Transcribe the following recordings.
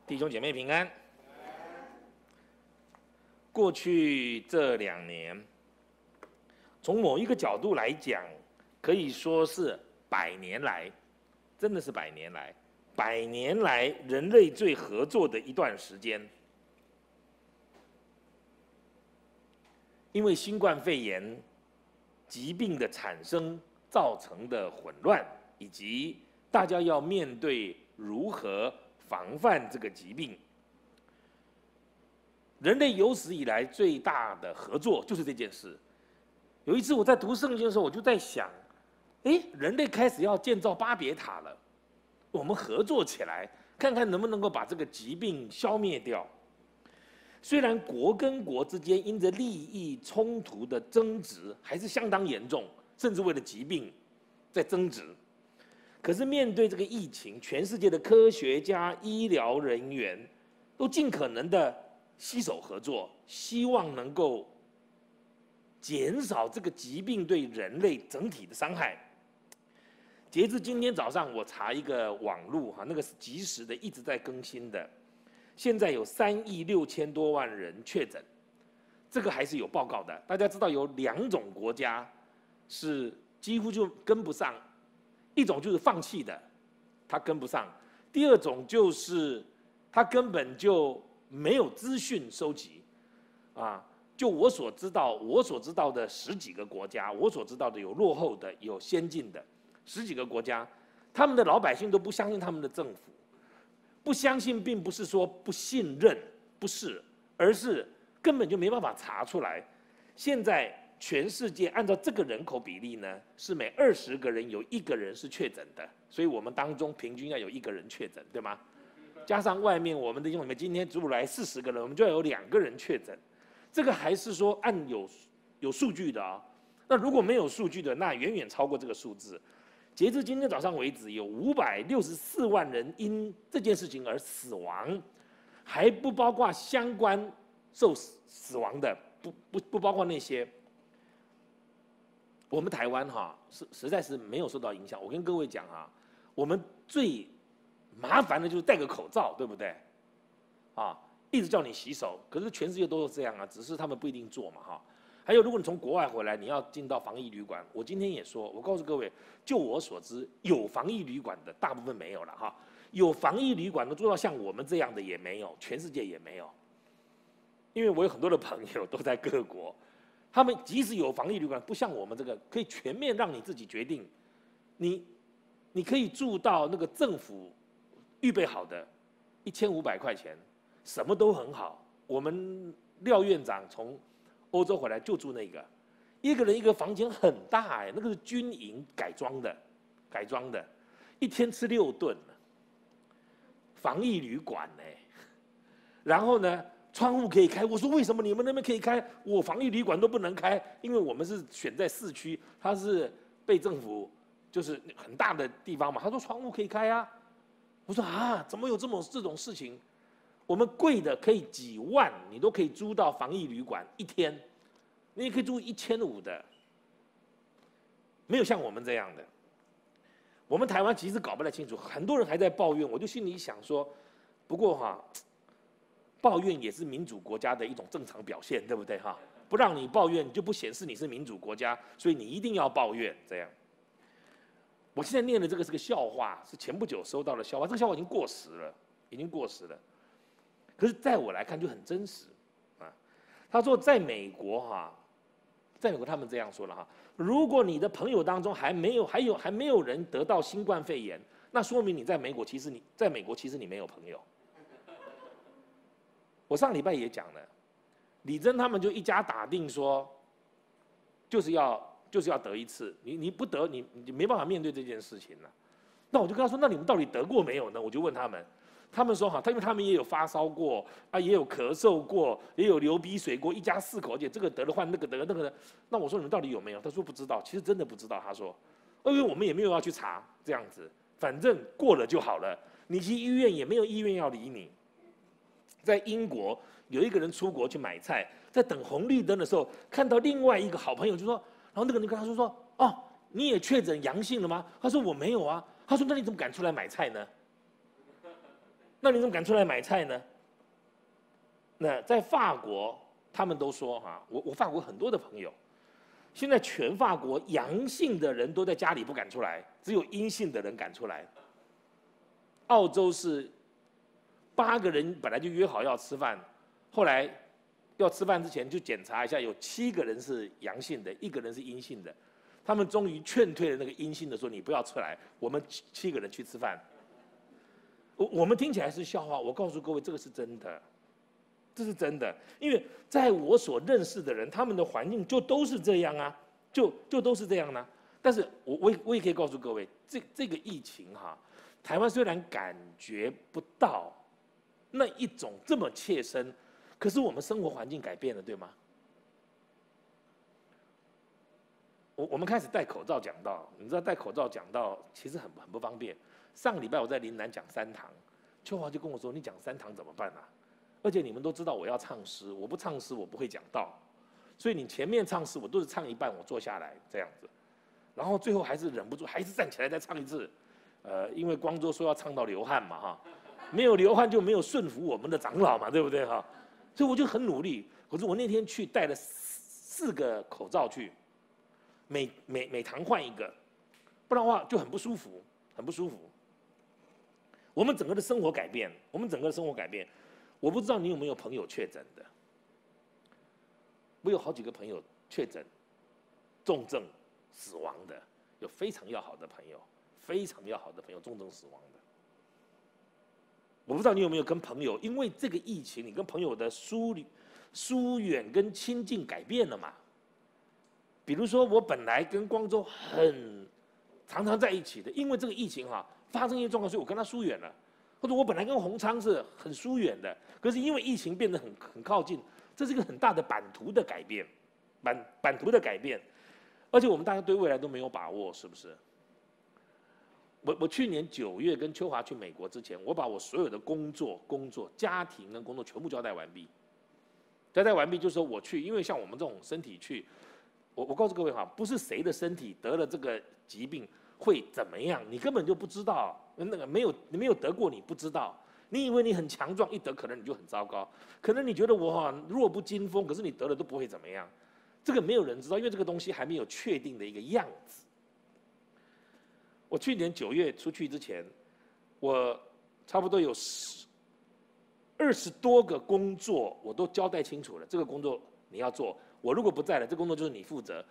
弟兄姐妹平安。过去这2年，从某一个角度来讲，可以说是100年来，真的是100年来，100年来人类最合作的一段时间。因为新冠肺炎疾病的产生造成的混乱，以及大家要面对如何防范这个疾病，人类有史以来最大的合作就是这件事。有一次我在读圣经的时候，我就在想，人类开始要建造巴别塔了，我们合作起来，看看能不能够把这个疾病消灭掉。虽然国跟国之间因着利益冲突的争执还是相当严重，甚至为了疾病在争执。可是面对这个疫情，全世界的科学家、医疗人员都尽可能的携手合作，希望能够减少这个疾病对人类整体的伤害。截至今天早上，我查一个网路那个是即时的，一直在更新的。现在有3亿6千多万人确诊，这个还是有报告的。大家知道有2种国家是几乎就跟不上，一种就是放弃的，他跟不上；第二种就是他根本就没有资讯收集，就我所知道的10几个国家，我所知道的有落后的，有先进的10几个国家，他们的老百姓都不相信他们的政府。不相信并不是说不信任，不是，而是根本就没办法查出来。现在全世界按照这个人口比例呢，是每20个人有1个人是确诊的，所以我们当中平均要有1个人确诊，对吗？加上外面我们的弟兄姊妹，今天如果来40个人，我们就要有2个人确诊。这个还是说按有数据的啊。那如果没有数据的，那远远超过这个数字。截至今天早上为止，有564万人因这件事情而死亡，还不包括相关受死亡的，不包括那些。我们台湾实在是没有受到影响。我跟各位讲我们最麻烦的就是戴个口罩，对不对？一直叫你洗手，可是全世界都是这样只是他们不一定做嘛还有，如果你从国外回来，你要进到防疫旅馆，我今天也说，我告诉各位，就我所知，有防疫旅馆的大部分没有了有防疫旅馆的做到像我们这样的也没有，全世界也没有。因为我有很多的朋友都在各国，他们即使有防疫旅馆，不像我们这个可以全面让你自己决定，你可以住到那个政府预备好的1500块钱，什么都很好。我们廖院长从欧洲回来就住那个，1个人1个房间很大那个是军营改装的，1天吃6顿，防疫旅馆然后呢，窗户可以开。我说为什么你们那边可以开，我防疫旅馆都不能开？因为我们是选在市区，它是被政府就是很大的地方嘛。他说窗户可以开我说怎么有这种事情？我们贵的可以几万，你都可以租到防疫旅馆1天，你也可以租1500的，没有像我们这样的。我们台湾其实搞不太清楚，很多人还在抱怨，我就心里想说，不过抱怨也是民主国家的一种正常表现，对不对不让你抱怨，就不显示你是民主国家，所以你一定要抱怨这样。我现在念的这个是个笑话，是前不久收到的笑话，这个笑话已经过时了。可是在我来看就很真实他说在美国他们这样说了如果你的朋友当中还没有人得到新冠肺炎，那说明你在美国其实你没有朋友。我上礼拜也讲了，李珍他们就一家打定说，就是要得一次，你不得你没办法面对这件事情了。那我就跟他说，那你们到底得过没有呢？我就问他们。他们说因为他们也有发烧过也有咳嗽过，也有流鼻水过，一家4口，而且这个得了换那个得那个的。那我说你们到底有没有？他说不知道，其实真的不知道。他说，因为我们也没有要去查，这样子，反正过了就好了。你去医院也没有医院要理你。在英国有一个人出国去买菜，在等红绿灯的时候，看到另外一个好朋友就说，然后那个人跟他说你也确诊阳性了吗？他说我没有他说那你怎么敢出来买菜呢？ 那你怎么敢出来买菜呢？那在法国，他们都说哈，我法国很多的朋友，现在全法国阳性的人都在家里不敢出来，只有阴性的人敢出来。澳洲是8个人本来就约好要吃饭，后来要吃饭之前就检查一下，有7个人是阳性的，1个人是阴性的。他们终于劝退了那个阴性的，说你不要出来，我们7个人去吃饭。我们听起来是笑话，我告诉各位，这个是真的，这是真的，因为在我所认识的人，他们的环境就都是这样啊，就都是这样呢、但是我也可以告诉各位，这个疫情哈，台湾虽然感觉不到那一种这么切身，可是我们生活环境改变了，对吗？我们开始戴口罩讲道，你知道戴口罩讲道其实很不方便。上个礼拜我在林南讲3堂，秋华就跟我说：“你讲3堂怎么办啊？而且你们都知道我要唱诗，我不唱诗我不会讲道，所以你前面唱诗我都是唱一半，我坐下来这样子，然后最后还是忍不住，还是站起来再唱一次。因为光州说要唱到流汗嘛哈，没有流汗就没有顺服我们的长老嘛，对不对哈？所以我就很努力。可是我那天去戴了4个口罩去，每堂换一个，不然的话就很不舒服，很不舒服。我们整个的生活改变，我们整个的生活改变。我不知道你有没有朋友确诊的？我有好几个朋友确诊重症死亡的，有非常要好的朋友，非常要好的朋友重症死亡的。我不知道你有没有跟朋友，因为这个疫情，你跟朋友的疏远跟亲近改变了嘛？比如说，我本来跟光州常常在一起的，因为这个疫情哈发生一些状况，所以我跟他疏远了。或者我本来跟洪昌是很疏远的，可是因为疫情变得很靠近，这是一个很大的版图的改变，版图的改变，而且我们大家对未来都没有把握，是不是？我去年9月跟秋华去美国之前，我把我所有的工作、家庭跟工作全部交代完毕。交代完毕就是说我去，因为像我们这种身体去，我告诉各位哈，不是谁的身体得了这个疾病会怎么样，你根本就不知道。那个你没有得过，你不知道。你以为你很强壮，一得可能你就很糟糕。可能你觉得我弱不禁风，可是你得了都不会怎么样。这个没有人知道，因为这个东西还没有确定的一个样子。我去年9月出去之前，我差不多有20多个工作我都交代清楚了，这个工作你要做，我如果不在了，这工作就是你负责。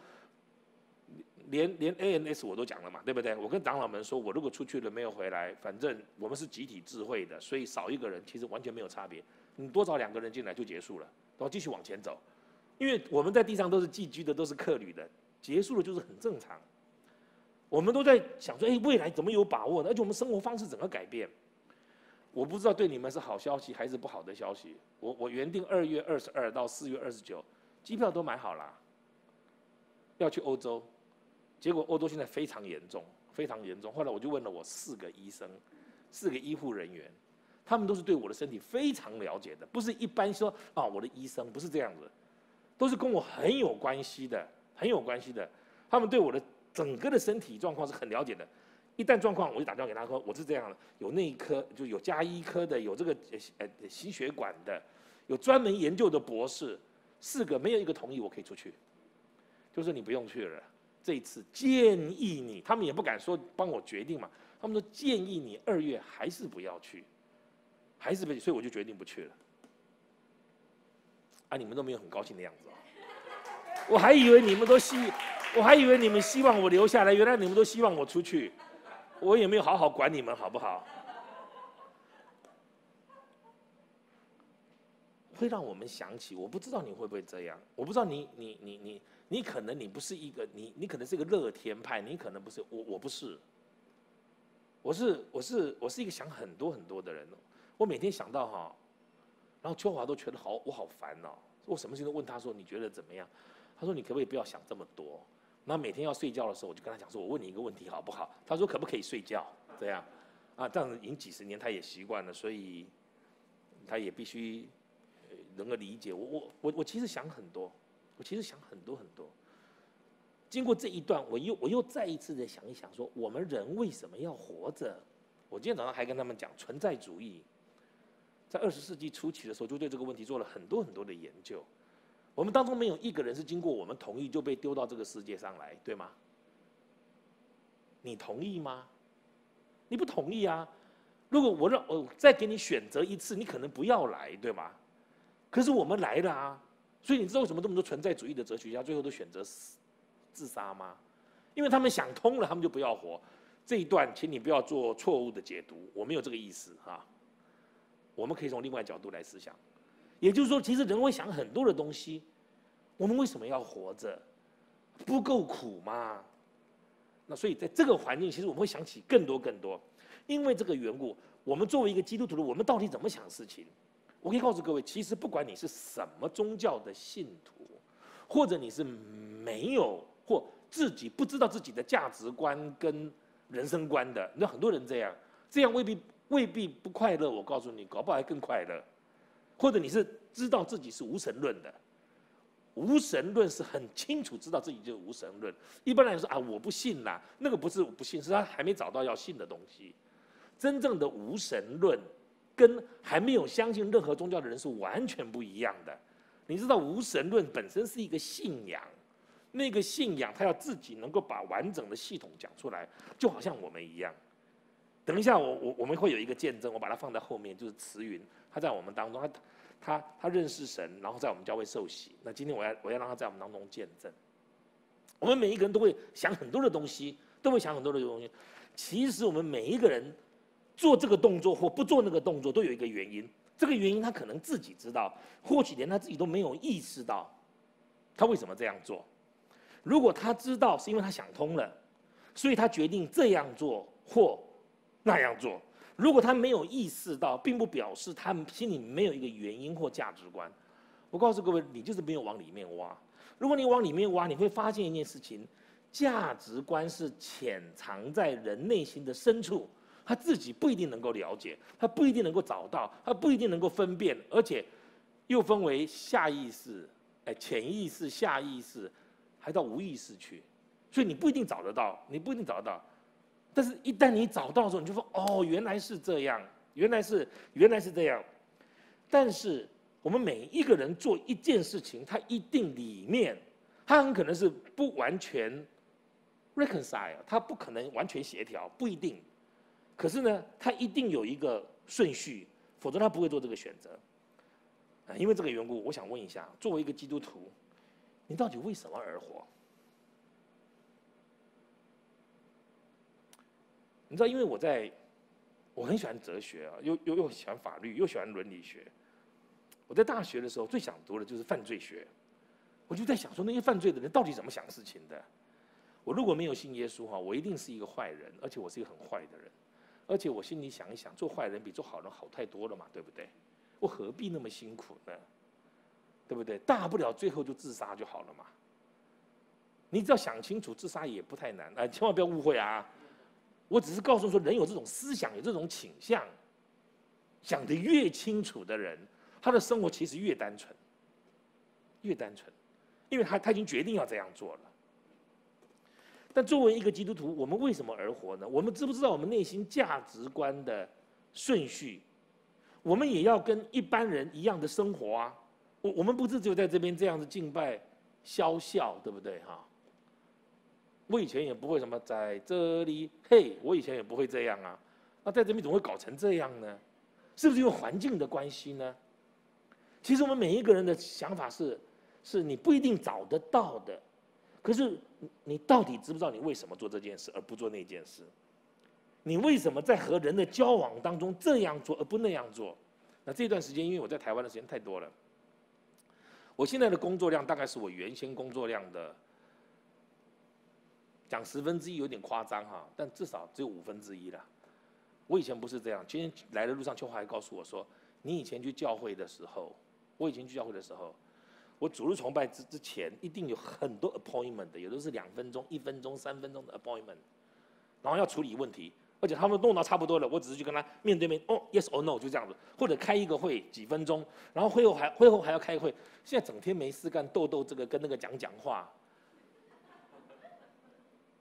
连 ANS 我都讲了嘛，对不对？我跟长老们说，我如果出去了没有回来，反正我们是集体智慧的，所以少一个人其实完全没有差别。你多找2个人进来就结束了，然后继续往前走。因为我们在地上都是寄居的，都是客旅的，结束了就是很正常。我们都在想说，未来怎么有把握呢？而且我们生活方式整个改变。我不知道对你们是好消息还是不好的消息。我原定2月22到4月29，机票都买好了，要去欧洲。结果欧洲现在非常严重，非常严重。后来我就问了我4个医生，4个医护人员，他们都是对我的身体非常了解的，不是一般说我的医生不是这样子，都是跟我很有关系的，很有关系的。他们对我的整个的身体状况是很了解的。一旦状况，我就打电话给他说我是这样的，有内科，就有家医科的，有这个心血管的，有专门研究的博士，4个没有1个同意我可以出去，就说你不用去了。这一次建议你，他们也不敢说帮我决定嘛，他们说建议你2月还是不要去，还是不去，所以我就决定不去了。你们都没有很高兴的样子我还以为你们希望我留下来，原来你们都希望我出去，我也没有好好管你们，好不好？会让我们想起，我不知道你会不会这样，我不知道你可能你不是一个你可能是一个乐天派，你可能不是，我不是，我是一个想很多很多的人。我每天想到然后秋华都觉得我好烦哦。我什么事情都问他说你觉得怎么样？他说你可不可以不要想这么多？然后每天要睡觉的时候，我就跟他讲说，我问你一个问题好不好？他说可不可以睡觉？这样这样子已经几10年，他也习惯了，所以他也必须能够理解我其实想很多，我其实想很多很多。经过这一段，我又再一次的想一想说，我们人为什么要活着？ 我今天早上还跟他们讲，存在主义在20世纪初期的时候，就对这个问题做了很多很多的研究。我们当中没有一个人是经过我们同意就被丢到这个世界上来，对吗？你同意吗？你不同意啊。如果我再给你选择一次，你可能不要来，对吗？可是我们来了啊。所以你知道为什么这么多存在主义的哲学家最后都选择自杀吗？因为他们想通了，他们就不要活。这一段，请你不要做错误的解读，我没有这个意思哈。我们可以从另外角度来思想，也就是说，其实人会想很多的东西。我们为什么要活着？不够苦吗？那所以在这个环境，其实我们会想起更多更多。因为这个缘故，我们作为一个基督徒的，我们到底怎么想事情？我可以告诉各位，其实不管你是什么宗教的信徒，或者你是没有或自己不知道自己的价值观跟人生观的，你知道很多人这样未必不快乐。我告诉你，搞不好还更快乐。或者你是知道自己是无神论的，无神论是很清楚知道自己就是无神论。一般来说啊，我不信啦，那个不是我不信，是他还没找到要信的东西。真正的无神论跟还没有相信任何宗教的人是完全不一样的。你知道无神论本身是一个信仰，那个信仰他要自己能够把完整的系统讲出来，就好像我们一样。等一下我们会有一个见证，我把它放在后面，就是慈云，他在我们当中，他认识神，然后在我们教会受洗。那今天我要让他在我们当中见证。我们每一个人都会想很多的东西，其实我们每一个人做这个动作或不做那个动作，都有一个原因。这个原因他可能自己知道，或许连他自己都没有意识到，他为什么这样做。如果他知道，是因为他想通了，所以他决定这样做或那样做。如果他没有意识到，并不表示他心里没有一个原因或价值观。我告诉各位，你就是没有往里面挖。如果你往里面挖，你会发现一件事情：价值观是潜藏在人内心的深处，他自己不一定能够了解，他不一定能够找到，他不一定能够分辨，而且又分为下意识、潜意识、下意识，还到无意识去，所以你不一定找得到，但是，一旦你找到的时候，你就说：“哦，原来是这样，原来是这样。”但是，我们每一个人做一件事情，他一定里面，他很可能是不完全 reconcile， 他不可能完全协调，不一定。可是呢，他一定有一个顺序，否则他不会做这个选择。因为这个缘故，我想问一下，作为一个基督徒，你到底为什么而活？你知道，因为我很喜欢哲学啊，又喜欢法律，又喜欢伦理学。我在大学的时候最想读的就是犯罪学，我就在想说，那些犯罪的人到底怎么想事情的？我如果没有信耶稣哈，我一定是一个坏人，而且我是一个很坏的人。而且我心里想一想，做坏人比做好人好太多了嘛，对不对？我何必那么辛苦呢？对不对？大不了最后就自杀就好了嘛。你只要想清楚，自杀也不太难啊，千万不要误会啊。我只是告诉说，人有这种思想，有这种倾向，想得越清楚的人，他的生活其实越单纯，因为他已经决定要这样做了。但作为一个基督徒，我们为什么而活呢？我们知不知道我们内心价值观的顺序？我们也要跟一般人一样的生活啊。我们不是只有在这边这样子敬拜、消笑，对不对哈？我以前也不会什么在这里，嘿，我以前也不会这样啊。那在这边怎么会搞成这样呢？是不是因为环境的关系呢？其实我们每一个人的想法是你不一定找得到的。可是你到底知不知道你为什么做这件事而不做那件事？你为什么在和人的交往当中这样做而不那样做？那这段时间，因为我在台湾的时间太多了，我现在的工作量大概是我原先工作量的。讲1/10有点夸张哈，但至少只有1/5了。我以前不是这样。今天来的路上，秋华还告诉我说，你以前去教会的时候，我主日崇拜之前一定有很多 appointment 的，有的是2分钟、1分钟、3分钟的 appointment， 然后要处理问题，而且他们弄到差不多了，我只是去跟他面对面，哦 yes or no 就这样子，或者开一个会几分钟，然后会后还要开会。现在整天没事干，斗这个跟那个讲话。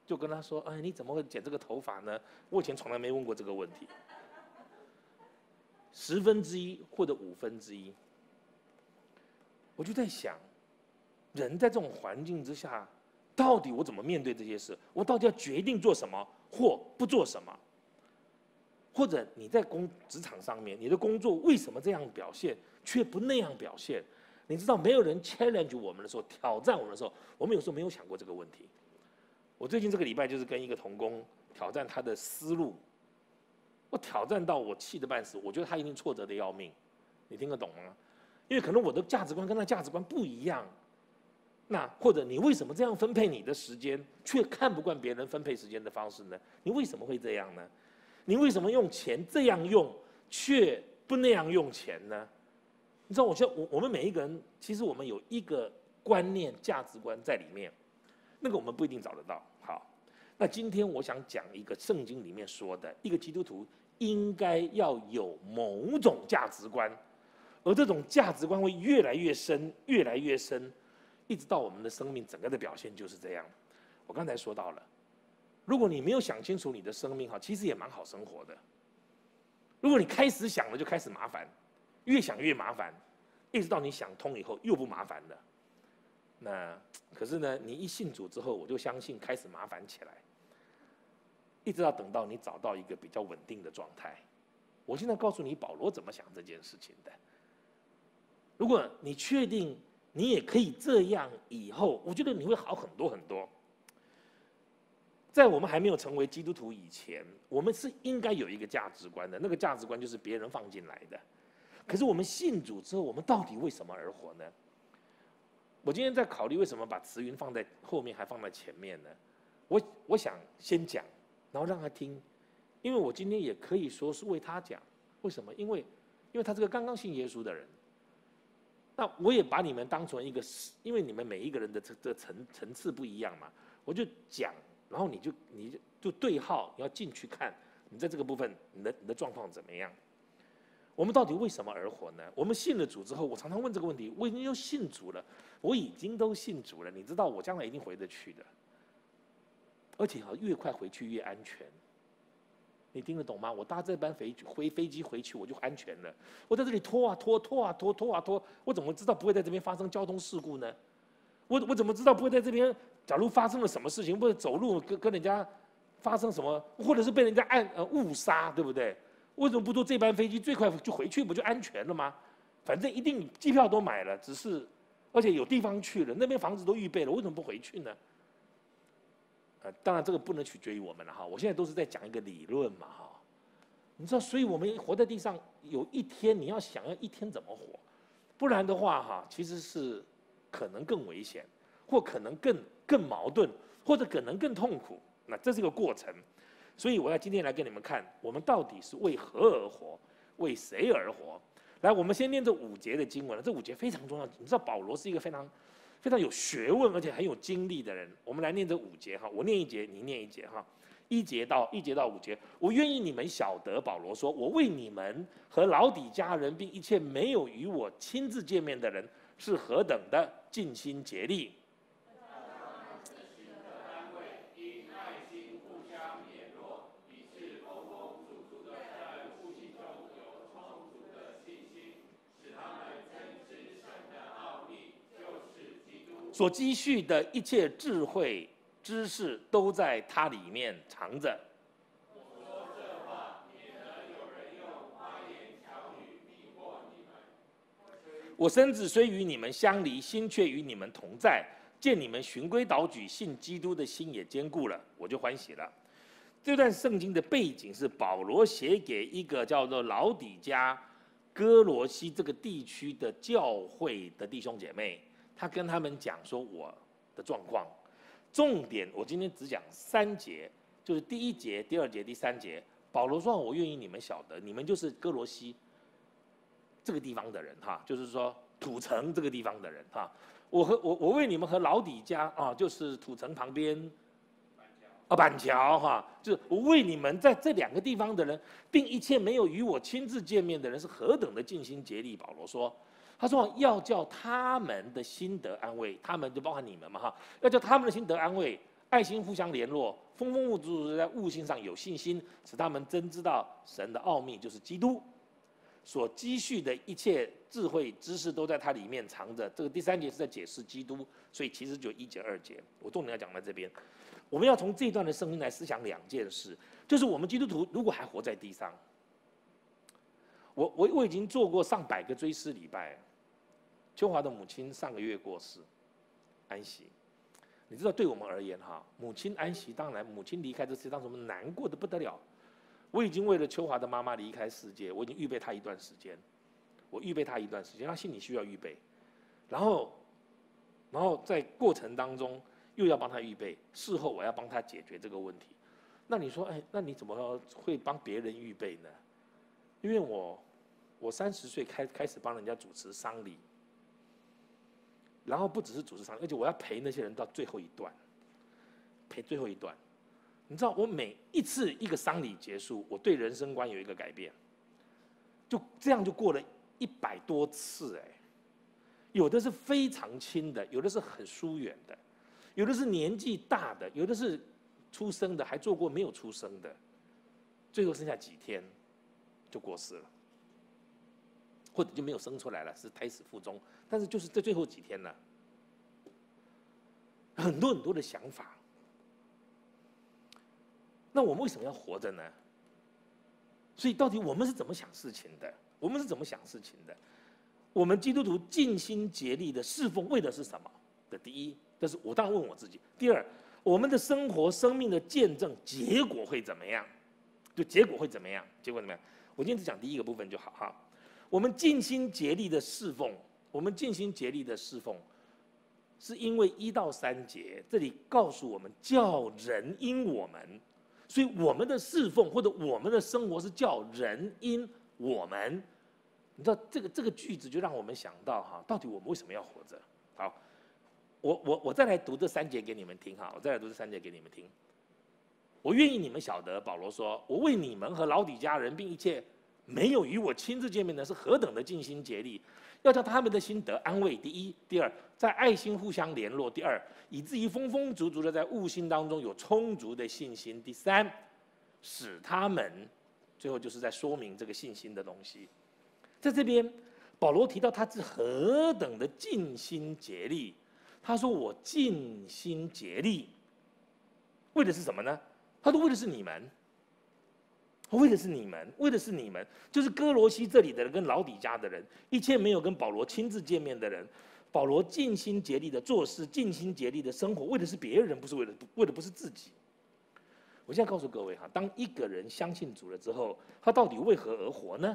就跟他说：“哎，你怎么会剪这个头发呢？我以前从来没问过这个问题。1/10或者1/5，我就在想，人在这种环境之下，到底我怎么面对这些事？我到底要决定做什么或不做什么？或者你在职场上面，你的工作为什么这样表现，却不那样表现？你知道，没有人 challenge 我们的时候，挑战我们的时候，我们有时候没有想过这个问题。我最近这个礼拜就是跟一个同工挑战他的思路，我挑战到我气得半死，我觉得他一定挫折的要命。你听得懂吗？因为可能我的价值观跟他价值观不一样。那或者你为什么这样分配你的时间，却看不惯别人分配时间的方式呢？你为什么会这样呢？你为什么用钱这样用，却不那样用钱呢？你知道，我们每一个人，其实我们有一个观念、价值观在里面，那个我们不一定找得到。好，那今天我想讲一个圣经里面说的，一个基督徒应该要有某种价值观，而这种价值观会越来越深，越来越深，一直到我们的生命整个的表现就是这样。我刚才说到了。如果你没有想清楚你的生命哈，其实也蛮好生活的。如果你开始想了就开始麻烦，越想越麻烦，一直到你想通以后又不麻烦了。那可是呢，你一信主之后，我就相信开始麻烦起来，一直要等到你找到一个比较稳定的状态。我现在告诉你，保罗怎么想这件事情的。如果你确定你也可以这样以后，我觉得你会好很多很多。在我们还没有成为基督徒以前，我们是应该有一个价值观的，那个价值观就是别人放进来的。可是我们信主之后，我们到底为什么而活呢？我今天在考虑为什么把慈云放在后面还放在前面呢？我想先讲，然后让他听，因为我今天也可以说是为他讲。为什么？因为他是个刚刚信耶稣的人。那我也把你们当成一个，因为你们每一个人的层次不一样嘛，我就讲。然后你就对号，你要进去看，你在这个部分你的状况怎么样？我们到底为什么而活呢？我们信了主之后，我常常问这个问题：我已经都信主了，我已经都信主了，你知道我将来一定回得去的，而且越快回去越安全。你听得懂吗？我搭这班飞机回去我就安全了。我在这里拖啊拖，我怎么知道不会在这边发生交通事故呢？我怎么知道不会在这边？假如发生了什么事情，或者走路跟人家发生什么，或者是被人家误杀，对不对？为什么不坐这班飞机最快就回去，不就安全了吗？反正一定机票都买了，只是而且有地方去了，那边房子都预备了，为什么不回去呢？当然这个不能取决于我们了哈，我现在都是在讲一个理论嘛哈。你知道，所以我们活在地上，有一天你要想要一天怎么活，不然的话哈，其实是可能更危险。或可能更矛盾，或者可能更痛苦，那这是个过程。所以我要今天来跟你们看，我们到底是为何而活，为谁而活？来，我们先念这5节的经文了，这5节非常重要。你知道保罗是一个非常有学问而且很有经历的人。我们来念这5节哈，我念1节，你念1节哈。1节到5节，我愿意你们晓得，保罗说，我为你们和老底嘉人，并一切没有与我亲自见面的人，是何等的尽心竭力。所积蓄的一切智慧知识都在它里面藏着。我说这话，免得有人用花言巧语迷惑你们。我身子虽与你们相离，心却与你们同在。见你们循规蹈矩，信基督的心也坚固了，我就欢喜了。这段圣经的背景是保罗写给一个叫做老底嘉哥罗西这个地区的教会的弟兄姐妹。他跟他们讲说我的状况，重点我今天只讲3节，就是第1节、第2节、第3节。保罗说：“我愿意你们晓得，你们就是哥罗西这个地方的人哈，就是说土城这个地方的人哈。我为你们和老底嘉啊，就是土城旁边板桥哈，就是我为你们在这2个地方的人，并一切没有与我亲自见面的人，是何等的尽心竭力。”保罗说。他说要叫他们的心得安慰，他们就包含你们嘛哈，要叫他们的心得安慰， 爱心互相联络，丰丰足足在悟性上有信心，使他们真知道神的奥秘就是基督，所积蓄的一切智慧知识都在它里面藏着。这个第3节是在解释基督，所以其实就1节2节，我重点要讲在这边。我们要从这一段的圣经来思想2件事，就是我们基督徒如果还活在地上，我已经做过上百个追思礼拜。秋华的母亲上个月过世，安息。你知道，对我们而言哈，母亲安息，当然母亲离开这世界，当时我们难过的不得了。我已经为了秋华的妈妈离开世界，我已经预备她一段时间，她心里需要预备，然后在过程当中又要帮她预备，事后我要帮她解决这个问题。那你说，哎，那你怎么会帮别人预备呢？因为我30岁开始帮人家主持丧礼。然后不只是主持丧礼，而且我要陪那些人到最后一段，陪最后一段。你知道，我每一次一个丧礼结束，我对人生观有一个改变，就这样就过了100多次哎，有的是非常亲的，有的是很疏远的，有的是年纪大的，有的是出生的，还做过没有出生的，最后剩下几天就过世了。或者就没有生出来了，是胎死腹中。但是就是在最后几天呢，很多的想法。那我们为什么要活着呢？所以到底我们是怎么想事情的？我们基督徒尽心竭力的侍奉，为的是什么？的第一，这是我当然问我自己。第二，我们的生活、生命的见证，结果会怎么样？结果怎么样？我今天只讲第一个部分就好哈。我们尽心竭力的侍奉，是因为1到3节这里告诉我们，叫人因我们，所以我们的侍奉或者我们的生活是叫人因我们。你知道这个句子就让我们想到哈，到底我们为什么要活着？好，我再来读这3节给你们听哈，我愿意你们晓得，保罗说，我为你们和老底嘉人并一切没有与我亲自见面的，是何等的尽心竭力，要叫他们的心得安慰。第一，第二，在爱心互相联络。第二，以至于丰丰足足的在悟性当中有充足的信心。第三，使他们，最后就是在说明这个信心的东西。在这边，保罗提到他是何等的尽心竭力。他说：“我尽心竭力，为的是什么呢？他说为的是你们。”为的是你们，就是哥罗西这里的人跟老底嘉的人，一切没有跟保罗亲自见面的人，保罗尽心竭力的做事，尽心竭力的生活，为的是别人，不是为的不是自己。我现在告诉各位哈，当一个人相信主了之后，他到底为何而活呢？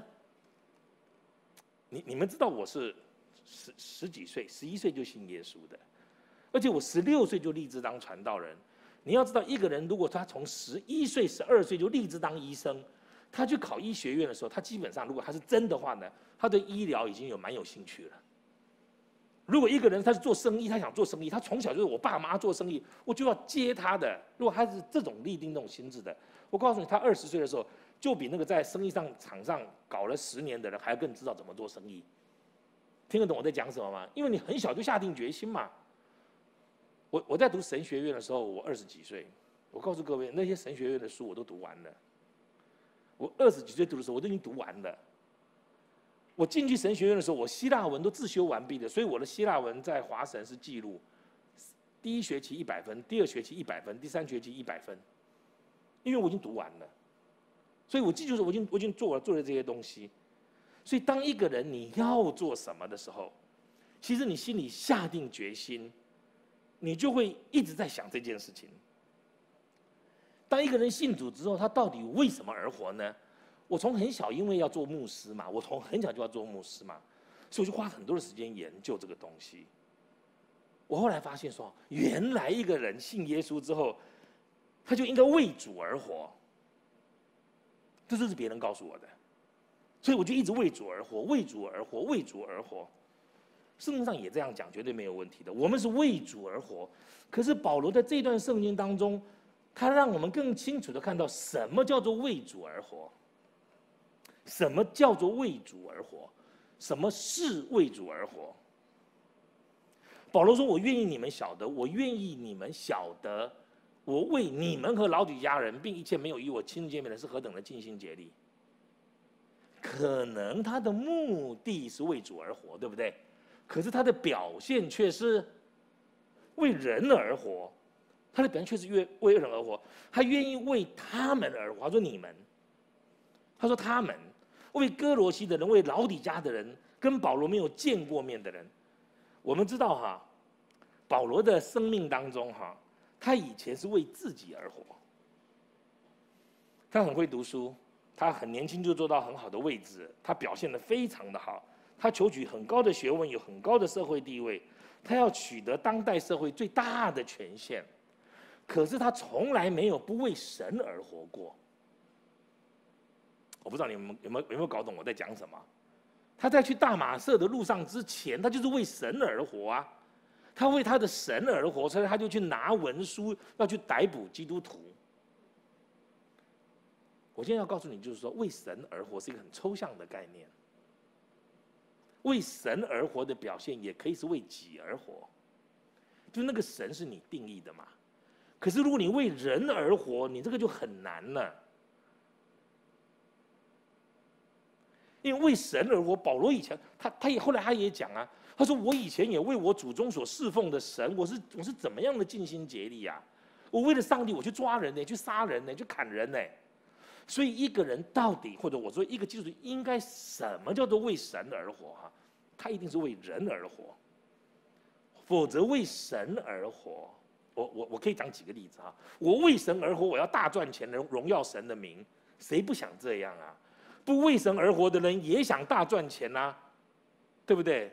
你们知道我是十几岁，11岁就信耶稣的，而且我16岁就立志当传道人。你要知道，一个人如果他从11岁、12岁就立志当医生，他去考医学院的时候，他基本上如果他是真的话呢，他对医疗已经蛮有兴趣了。如果一个人他是做生意，他想做生意，他从小就是我爸妈做生意，我就要接他的。如果他是这种立定这种心智的，我告诉你，他20岁的时候就比那个在生意场上搞了10年的人还要更知道怎么做生意。听得懂我在讲什么吗？因为你很小就下定决心嘛。我在读神学院的时候，我20几岁。我告诉各位，那些神学院的书我都读完了。我20几岁读的时候，我都已经读完了。我进去神学院的时候，我希腊文都自修完毕的，所以我的希腊文在华神是记录，第1学期100分，第2学期100分，第3学期100分，因为我已经读完了。所以我记住我已经做了这些东西。所以当一个人你要做什么的时候，其实你心里下定决心，你就会一直在想这件事情。当一个人信主之后，他到底为什么而活呢？我从很小，因为要做牧师嘛，我从很小就要做牧师嘛，所以我就花很多的时间研究这个东西。我后来发现说，原来一个人信耶稣之后，他就应该为主而活。这是别人告诉我的，所以我就一直为主而活，为主而活，为主而活。圣经上也这样讲，绝对没有问题的。我们是为主而活。可是保罗在这段圣经当中，他让我们更清楚的看到什么叫做为主而活，什么叫做为主而活，什么是为主而活。保罗说：“我愿意你们晓得，我愿意你们晓得， 我为你们和老底嘉人，并一切没有与我亲自见面的人，是何等的尽心竭力。可能他的目的是为主而活，对不对？可是他的表现却是为人而活，他的表现却是为人而活，他愿意为他们而活。他说你们，他说他们，为哥罗西的人，为老底嘉的人，跟保罗没有见过面的人。我们知道哈，保罗的生命当中哈，他以前是为自己而活。他很会读书，他很年轻就做到很好的位置，他表现得非常的好，他求取很高的学问，有很高的社会地位，他要取得当代社会最大的权限。可是他从来没有不为神而活过。我不知道你们有没有搞懂我在讲什么？他在去大马色的路上之前，他就是为神而活啊。他为他的神而活，所以他就去拿文书，要去逮捕基督徒。我今天要告诉你，就是说，为神而活是一个很抽象的概念。为神而活的表现，也可以是为己而活，就那个神是你定义的嘛。可是如果你为人而活，你这个就很难了。因为为神而活，保罗以前后来他也讲啊，他说我以前也为我祖宗所侍奉的神，我是怎么样的尽心竭力啊！我为了上帝，我去抓人呢，去杀人呢，去砍人呢。所以一个人到底，或者我说一个基督徒应该什么叫做为神而活哈？他一定是为人而活，否则为神而活，我可以讲几个例子哈。我为神而活，我要大赚钱，荣耀神的名，谁不想这样啊？不为神而活的人也想大赚钱呐、啊，对不对？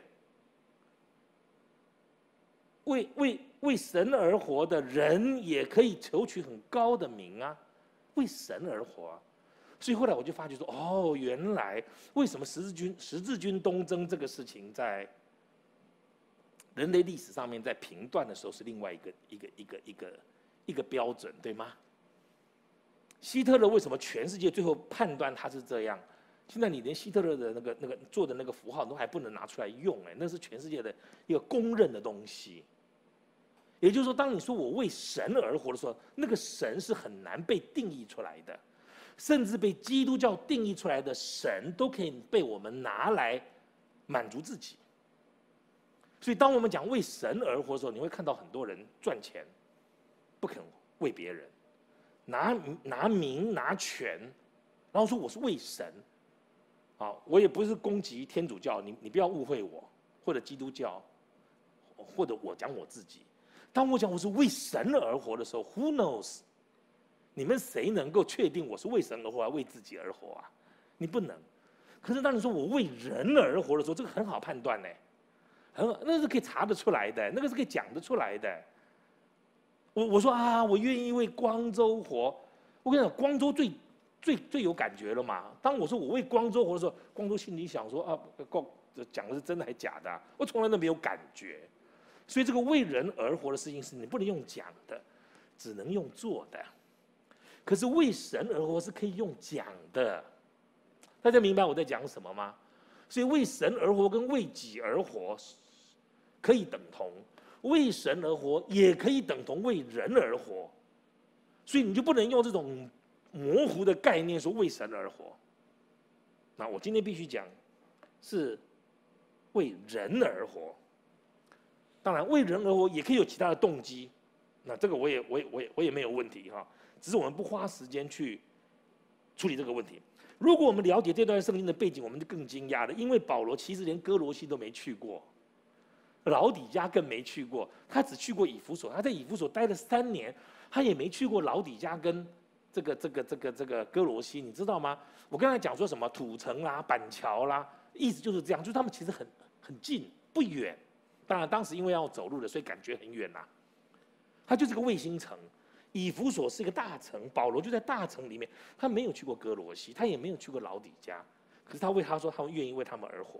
为神而活的人也可以求取很高的名啊，为神而活啊。所以后来我就发觉说，哦，原来为什么十字军东征这个事情在人类历史上面在评断的时候是另外一个标准，对吗？希特勒为什么全世界最后判断他是这样？现在你连希特勒的那个做的那个符号都还不能拿出来用，那是全世界的一个公认的东西。也就是说，当你说我为神而活的时候，那个神是很难被定义出来的，甚至被基督教定义出来的神都可以被我们拿来满足自己。所以，当我们讲为神而活的时候，你会看到很多人赚钱不肯为别人，拿名拿权，然后说我是为神。啊，我也不是攻击天主教，你不要误会我，或者基督教，或者我讲我自己。当我讲我是为神而活的时候 ，Who knows？ 你们谁能够确定我是为神而活，还为自己而活啊？你不能。可是当你说我为人而活的时候，这个很好判断呢，那是可以查得出来的，那个是可以讲得出来的。我说啊，我愿意为光州活。我跟你讲，光州最有感觉了嘛。当我说我为光州活的时候，光州心里想说啊，讲的是真的还是假的啊？我从来都没有感觉。所以这个为人而活的事情是你不能用讲的，只能用做的。可是为神而活是可以用讲的，大家明白我在讲什么吗？所以为神而活跟为己而活可以等同，为神而活也可以等同为人而活。所以你就不能用这种模糊的概念说为神而活。那我今天必须讲，是为人而活。当然，为人而活也可以有其他的动机，那这个我也没有问题哈，只是我们不花时间去处理这个问题。如果我们了解这段圣经的背景，我们就更惊讶了，因为保罗其实连哥罗西都没去过，老底嘉更没去过，他只去过以弗所，他在以弗所待了3年，他也没去过老底嘉跟这个哥罗西，你知道吗？我刚才讲说什么土城啦、板桥啦，意思就是这样，就是他们其实很近，不远。当然，当时因为要走路的，所以感觉很远呐。它就是个卫星城，以弗所是一个大城，保罗就在大城里面，他没有去过哥罗西，他也没有去过老底嘉，可是他说他们愿意为他们而活。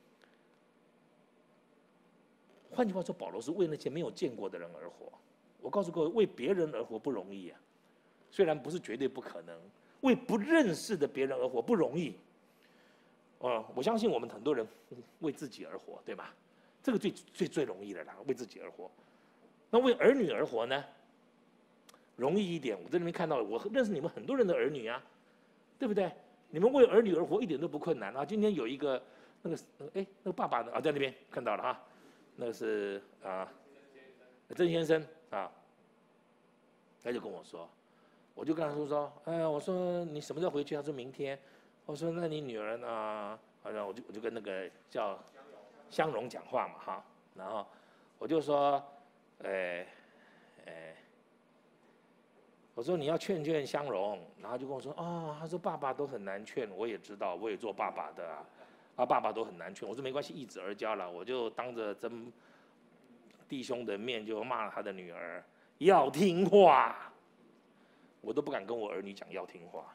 换句话说，保罗是为那些没有见过的人而活。我告诉各位，为别人而活不容易啊，虽然不是绝对不可能，为不认识的别人而活不容易。我相信我们很多人为自己而活，对吧？这个最容易的啦，为自己而活。那为儿女而活呢？ 容易一点。我在那边看到，我认识你们很多人的儿女啊，对不对？你们为儿女而活一点都不困难啊。今天有一个那个爸爸在那边看到了哈，那个是曾先生啊，他就跟我说，我就跟他说，我说你什么时候回去？他说明天。我说那你女儿呢？好像我就跟那个叫香蓉讲话嘛哈，然后我就说，我说你要劝劝香蓉，然后就跟我说他说爸爸都很难劝，我也知道，我也做爸爸的爸爸都很难劝。我说没关系，一子而教了，我就当着真弟兄的面就骂了他的女儿，要听话，我都不敢跟我儿女讲要听话。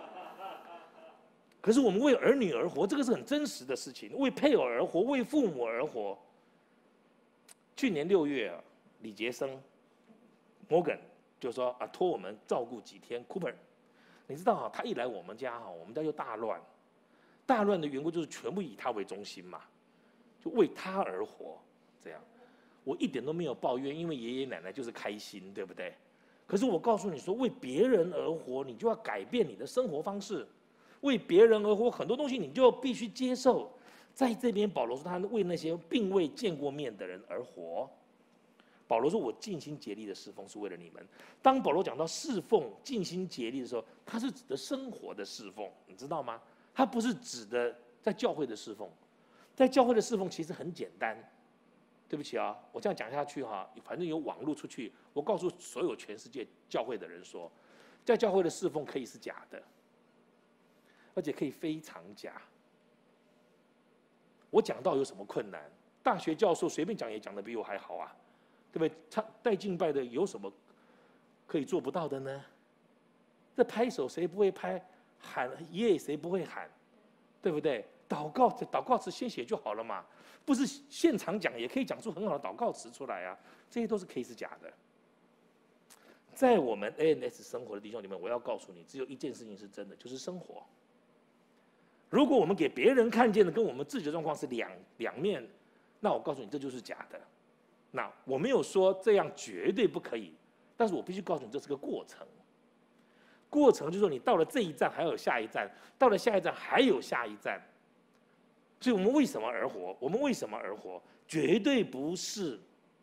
可是我们为儿女而活，这个是很真实的事情。为配偶而活，为父母而活。去年6月，李杰生 Morgan 就说托我们照顾几天 Cooper， 你知道他一来我们家我们家就大乱。大乱的缘故就是全部以他为中心嘛，就为他而活，这样。我一点都没有抱怨，因为爷爷奶奶就是开心，对不对？可是我告诉你说，为别人而活，你就要改变你的生活方式。为别人而活，很多东西你就必须接受。在这边，保罗说他为那些并未见过面的人而活。保罗说：“我尽心竭力的侍奉是为了你们。”当保罗讲到侍奉、尽心竭力的时候，他是指的生活的侍奉，你知道吗？他不是指的在教会的侍奉。在教会的侍奉其实很简单。对不起我这样讲下去反正有网络出去，我告诉所有全世界教会的人说，在教会的侍奉可以是假的。而且可以非常假。我讲到有什么困难？大学教授随便讲也讲得比我还好啊，对不对？他带敬拜的有什么可以做不到的呢？这拍手谁不会拍？喊耶谁不会喊？对不对？祷告词先写就好了嘛，不是现场讲也可以讲出很好的祷告词出来啊，这些都是可以是假的。在我们 ANS 生活的弟兄里面，我要告诉你，只有一件事情是真的，就是生活。如果我们给别人看见的跟我们自己的状况是两面，那我告诉你这就是假的。那我没有说这样绝对不可以，但是我必须告诉你这是个过程。过程就是说你到了这一站还有下一站，到了下一站还有下一站。所以我们为什么而活？我们为什么而活？绝对不是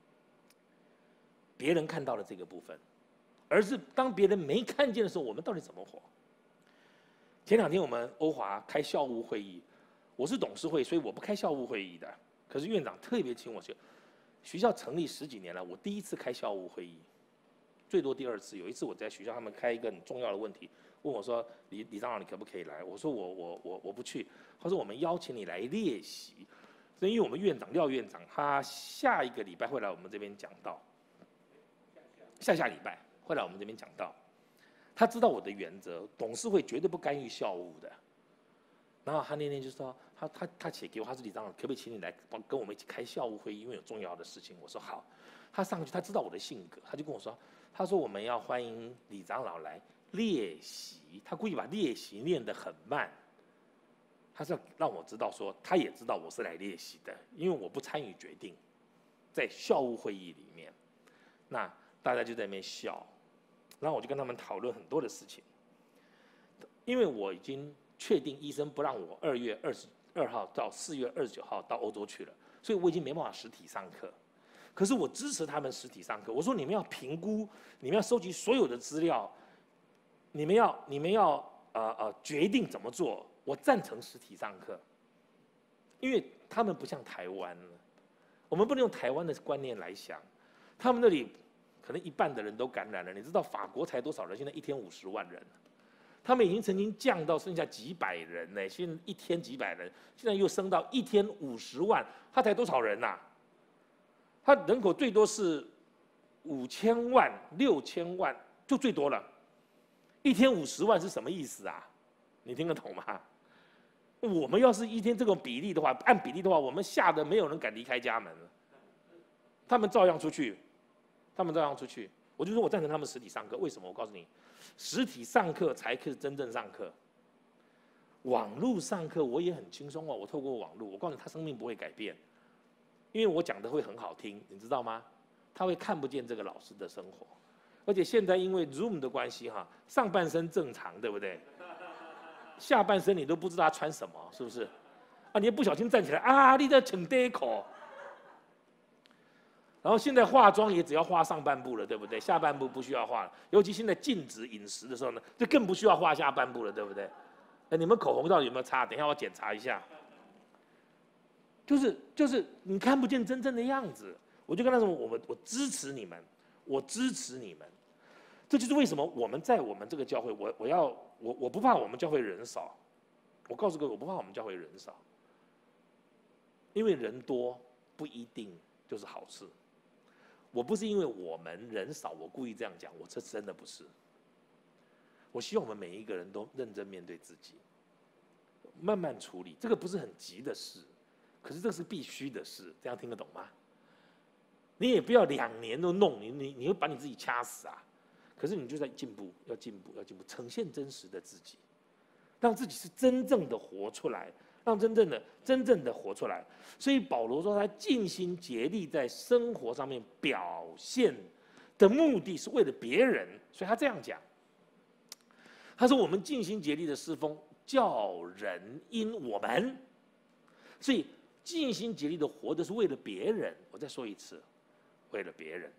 别人看到了这个部分，而是当别人没看见的时候，我们到底怎么活？前2天我们欧华开校务会议，我是董事会，所以我不开校务会议的。可是院长特别请我去。学校成立10几年了，我第1次开校务会议，最多第2次。有一次我在学校他们开一个很重要的问题，问我说李长老你可不可以来？我说我不去。他说我们邀请你来列席，所以因为我们院长廖院长他下一个礼拜会来我们这边讲道，下礼拜会来我们这边讲道。他知道我的原则，董事会绝对不干预校务的。然后他那天就说，他写给我，他说李长老，可不可以请你来跟我们一起开校务会议，因为有重要的事情。我说好。他上去，他知道我的性格，他就跟我说，他说我们要欢迎李长老来列席，他故意把列席念得很慢。他是要让我知道说，他也知道我是来列席的，因为我不参与决定，在校务会议里面，那大家就在那边笑。然后我就跟他们讨论很多的事情，因为我已经确定医生不让我2月22号到4月29号到欧洲去了，所以我已经没办法实体上课。可是我支持他们实体上课，我说你们要评估，你们要收集所有的资料，你们要决定怎么做。我赞成实体上课，因为他们不像台湾，我们不能用台湾的观念来想，他们那里。可能1半的人都感染了，你知道法国才多少人？现在1天50万人，他们已经曾经降到剩下几百人呢，现在1天几百人，现在又升到1天50万，他才多少人呐？他人口最多是5000万、6000万，就最多了。1天50万是什么意思啊？你听得懂吗？我们要是1天这种比例的话，按比例的话，我们吓得没有人敢离开家门了。他们照样出去。我就说我赞成他们实体上课，为什么？我告诉你，实体上课才是真正上课。网络上课我也很轻松我透过网络，我告诉你，他生命不会改变，因为我讲的会很好听，你知道吗？他会看不见这个老师的生活， 而且现在因为 Zoom 的关系哈，上半身正常，对不对？下半身你都不知道他穿什么，是不是？啊，你不小心站起来啊，你在逞呆口。然后现在化妆也只要化上半部了，对不对？下半部不需要化了。尤其现在禁止饮食的时候呢，就更不需要化下半部了，对不对？你们口红到底有没有擦？等一下我检查一下。就是你看不见真正的样子，我就跟他说，我支持你们，我支持你们。这就是为什么我们在我们这个教会，我不怕我们教会人少，我告诉各位，我不怕我们教会人少，因为人多不一定就是好事。我不是因为我们人少，我故意这样讲，我这真的不是。我希望我们每一个人都认真面对自己，慢慢处理，这个不是很急的事，可是这是必须的事，这样听得懂吗？你也不要2年都弄，你会把你自己掐死啊！可是你就在进步，要进步，要进步，呈现真实的自己，让自己是真正的活出来，让真正的活出来。所以保罗说，他尽心竭力在生活上面表现的目的是为了别人，所以他这样讲。他说：“我们尽心竭力的侍奉，叫人因我们。”所以尽心竭力的活的是为了别人。我再说一次，为了别人。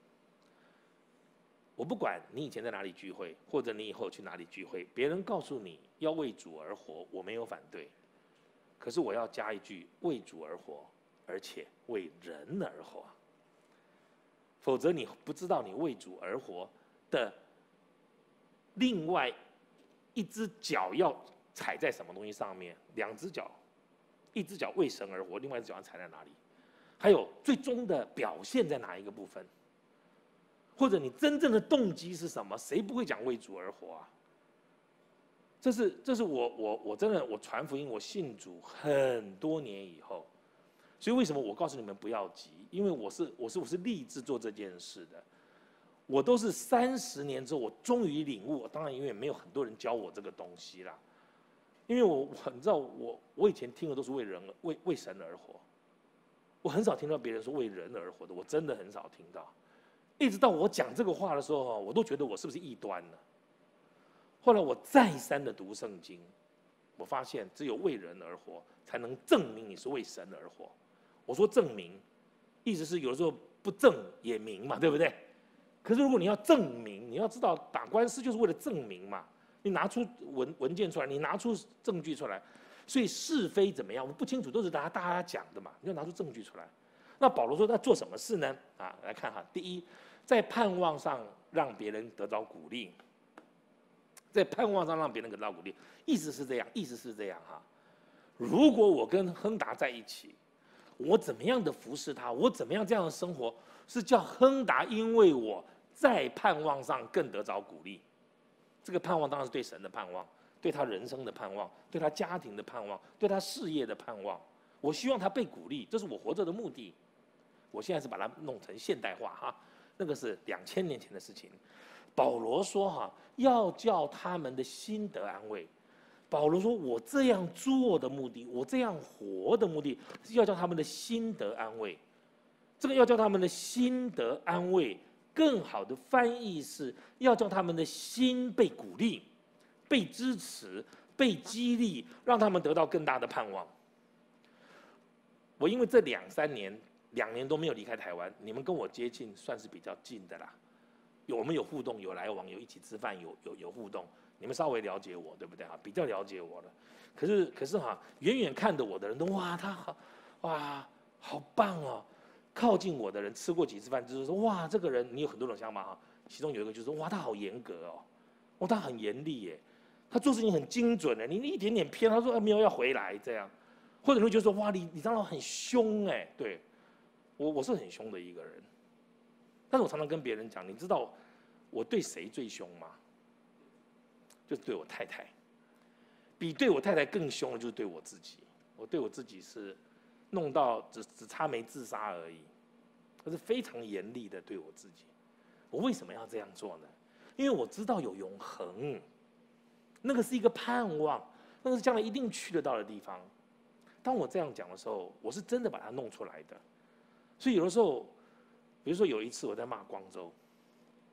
我不管你以前在哪里聚会，或者你以后去哪里聚会，别人告诉你要为主而活，我没有反对。可是我要加一句：为主而活，而且为人而活。否则你不知道你为主而活的另外一只脚要踩在什么东西上面，2只脚，一只脚为神而活，另外一只脚要踩在哪里？还有最终的表现在哪一个部分？或者你真正的动机是什么？谁不会讲为主而活啊？这是我真的我传福音，我信主很多年以后，所以为什么我告诉你们不要急？因为我是立志做这件事的。我都是30年之后，我终于领悟。当然，因为没有很多人教我这个东西啦。因为你知道我以前听的都是为神而活，我很少听到别人说为人而活的，我真的很少听到。一直到我讲这个话的时候，我都觉得我是不是异端了。后来我再三的读圣经，我发现只有为人而活，才能证明你是为神而活。我说证明，意思是有的时候不证也明嘛，对不对？可是如果你要证明，你要知道打官司就是为了证明嘛。你拿出文件出来，你拿出证据出来，所以是非怎么样，我不清楚，都是大家讲的嘛。你就拿出证据出来。那保罗说他做什么事呢？啊，来看哈，第一，在盼望上让别人得到鼓励。在盼望上让别人得到鼓励，意思是这样哈。如果我跟亨达在一起，我怎么样的服侍他，我怎么样这样的生活，是叫亨达因为我在盼望上更得着鼓励。这个盼望当然是对神的盼望，对他人生的盼望，对他家庭的盼望，对他事业的盼望。我希望他被鼓励，这是我活着的目的。我现在是把它弄成现代化哈，那个是2000年前的事情。保罗说哈，要叫他们的心得安慰。保罗说，我这样做的目的，我这样活的目的，是要叫他们的心得安慰。这个要叫他们的心得安慰，更好的翻译是要叫他们的心被鼓励、被支持、被激励，让他们得到更大的盼望。我因为这2年都没有离开台湾，你们跟我接近算是比较近的啦。我们有互动，有来往，有一起吃饭，有互动。你们稍微了解我，对不对啊？比较了解我了。可是哈，远远看着我的人都哇，他好，哇，好棒哦！靠近我的人吃过几次饭，就是说哇，这个人你有很多种想法哈。其中有一个就是说哇，他好严格哦，哇，他很严厉耶，他做事情很精准的，你一点点偏，他说没有要回来这样，或者你会觉得说哇，你当然很凶哎，对，我是很凶的一个人。但是我常常跟别人讲，你知道我对谁最凶吗？就是对我太太。比对我太太更凶的就是对我自己。我对我自己是弄到只差没自杀而已，可是非常严厉的对我自己。我为什么要这样做呢？因为我知道有永恒，那个是一个盼望，那个是将来一定去得到的地方。当我这样讲的时候，我是真的把它弄出来的。所以有的时候，比如说有一次我在骂光州，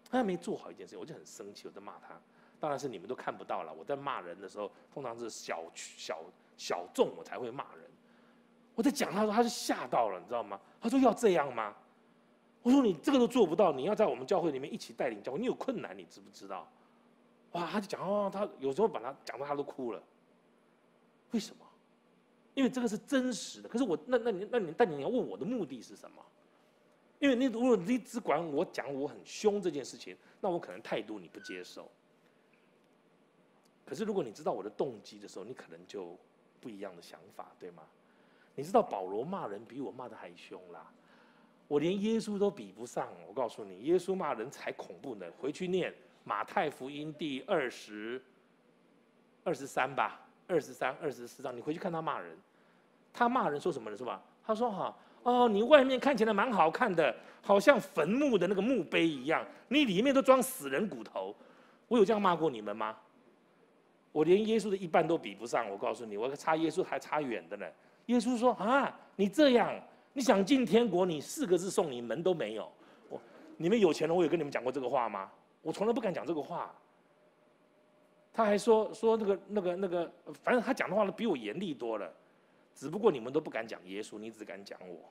他没做好一件事情，我就很生气，我在骂他。当然是你们都看不到了，我在骂人的时候，通常是小众我才会骂人。我在讲他的时候，他就吓到了，你知道吗？他说要这样吗？我说你这个都做不到，你要在我们教会里面一起带领教会，你有困难，你知不知道？哇，他就讲哦，他有时候把他讲到他都哭了。为什么？因为这个是真实的。可是我但你要问我的目的是什么？因为如果你只管我讲我很凶这件事情，那我可能态度你不接受。可是如果你知道我的动机的时候，你可能就不一样的想法，对吗？你知道保罗骂人比我骂的还凶啦，我连耶稣都比不上。我告诉你，耶稣骂人才恐怖呢。回去念马太福音第23吧，23、24章，你回去看他骂人。他骂人说什么呢？是吧？他说哈，哦，你外面看起来蛮好看的，好像坟墓的那个墓碑一样，你里面都装死人骨头。我有这样骂过你们吗？我连耶稣的一半都比不上。我告诉你，我差耶稣还差远的呢。耶稣说啊，你这样，你想进天国，你4个字送你门都没有。你们有钱人，我有跟你们讲过这个话吗？我从来不敢讲这个话。他还说那个，反正他讲的话比我严厉多了。只不过你们都不敢讲耶稣，你只敢讲我。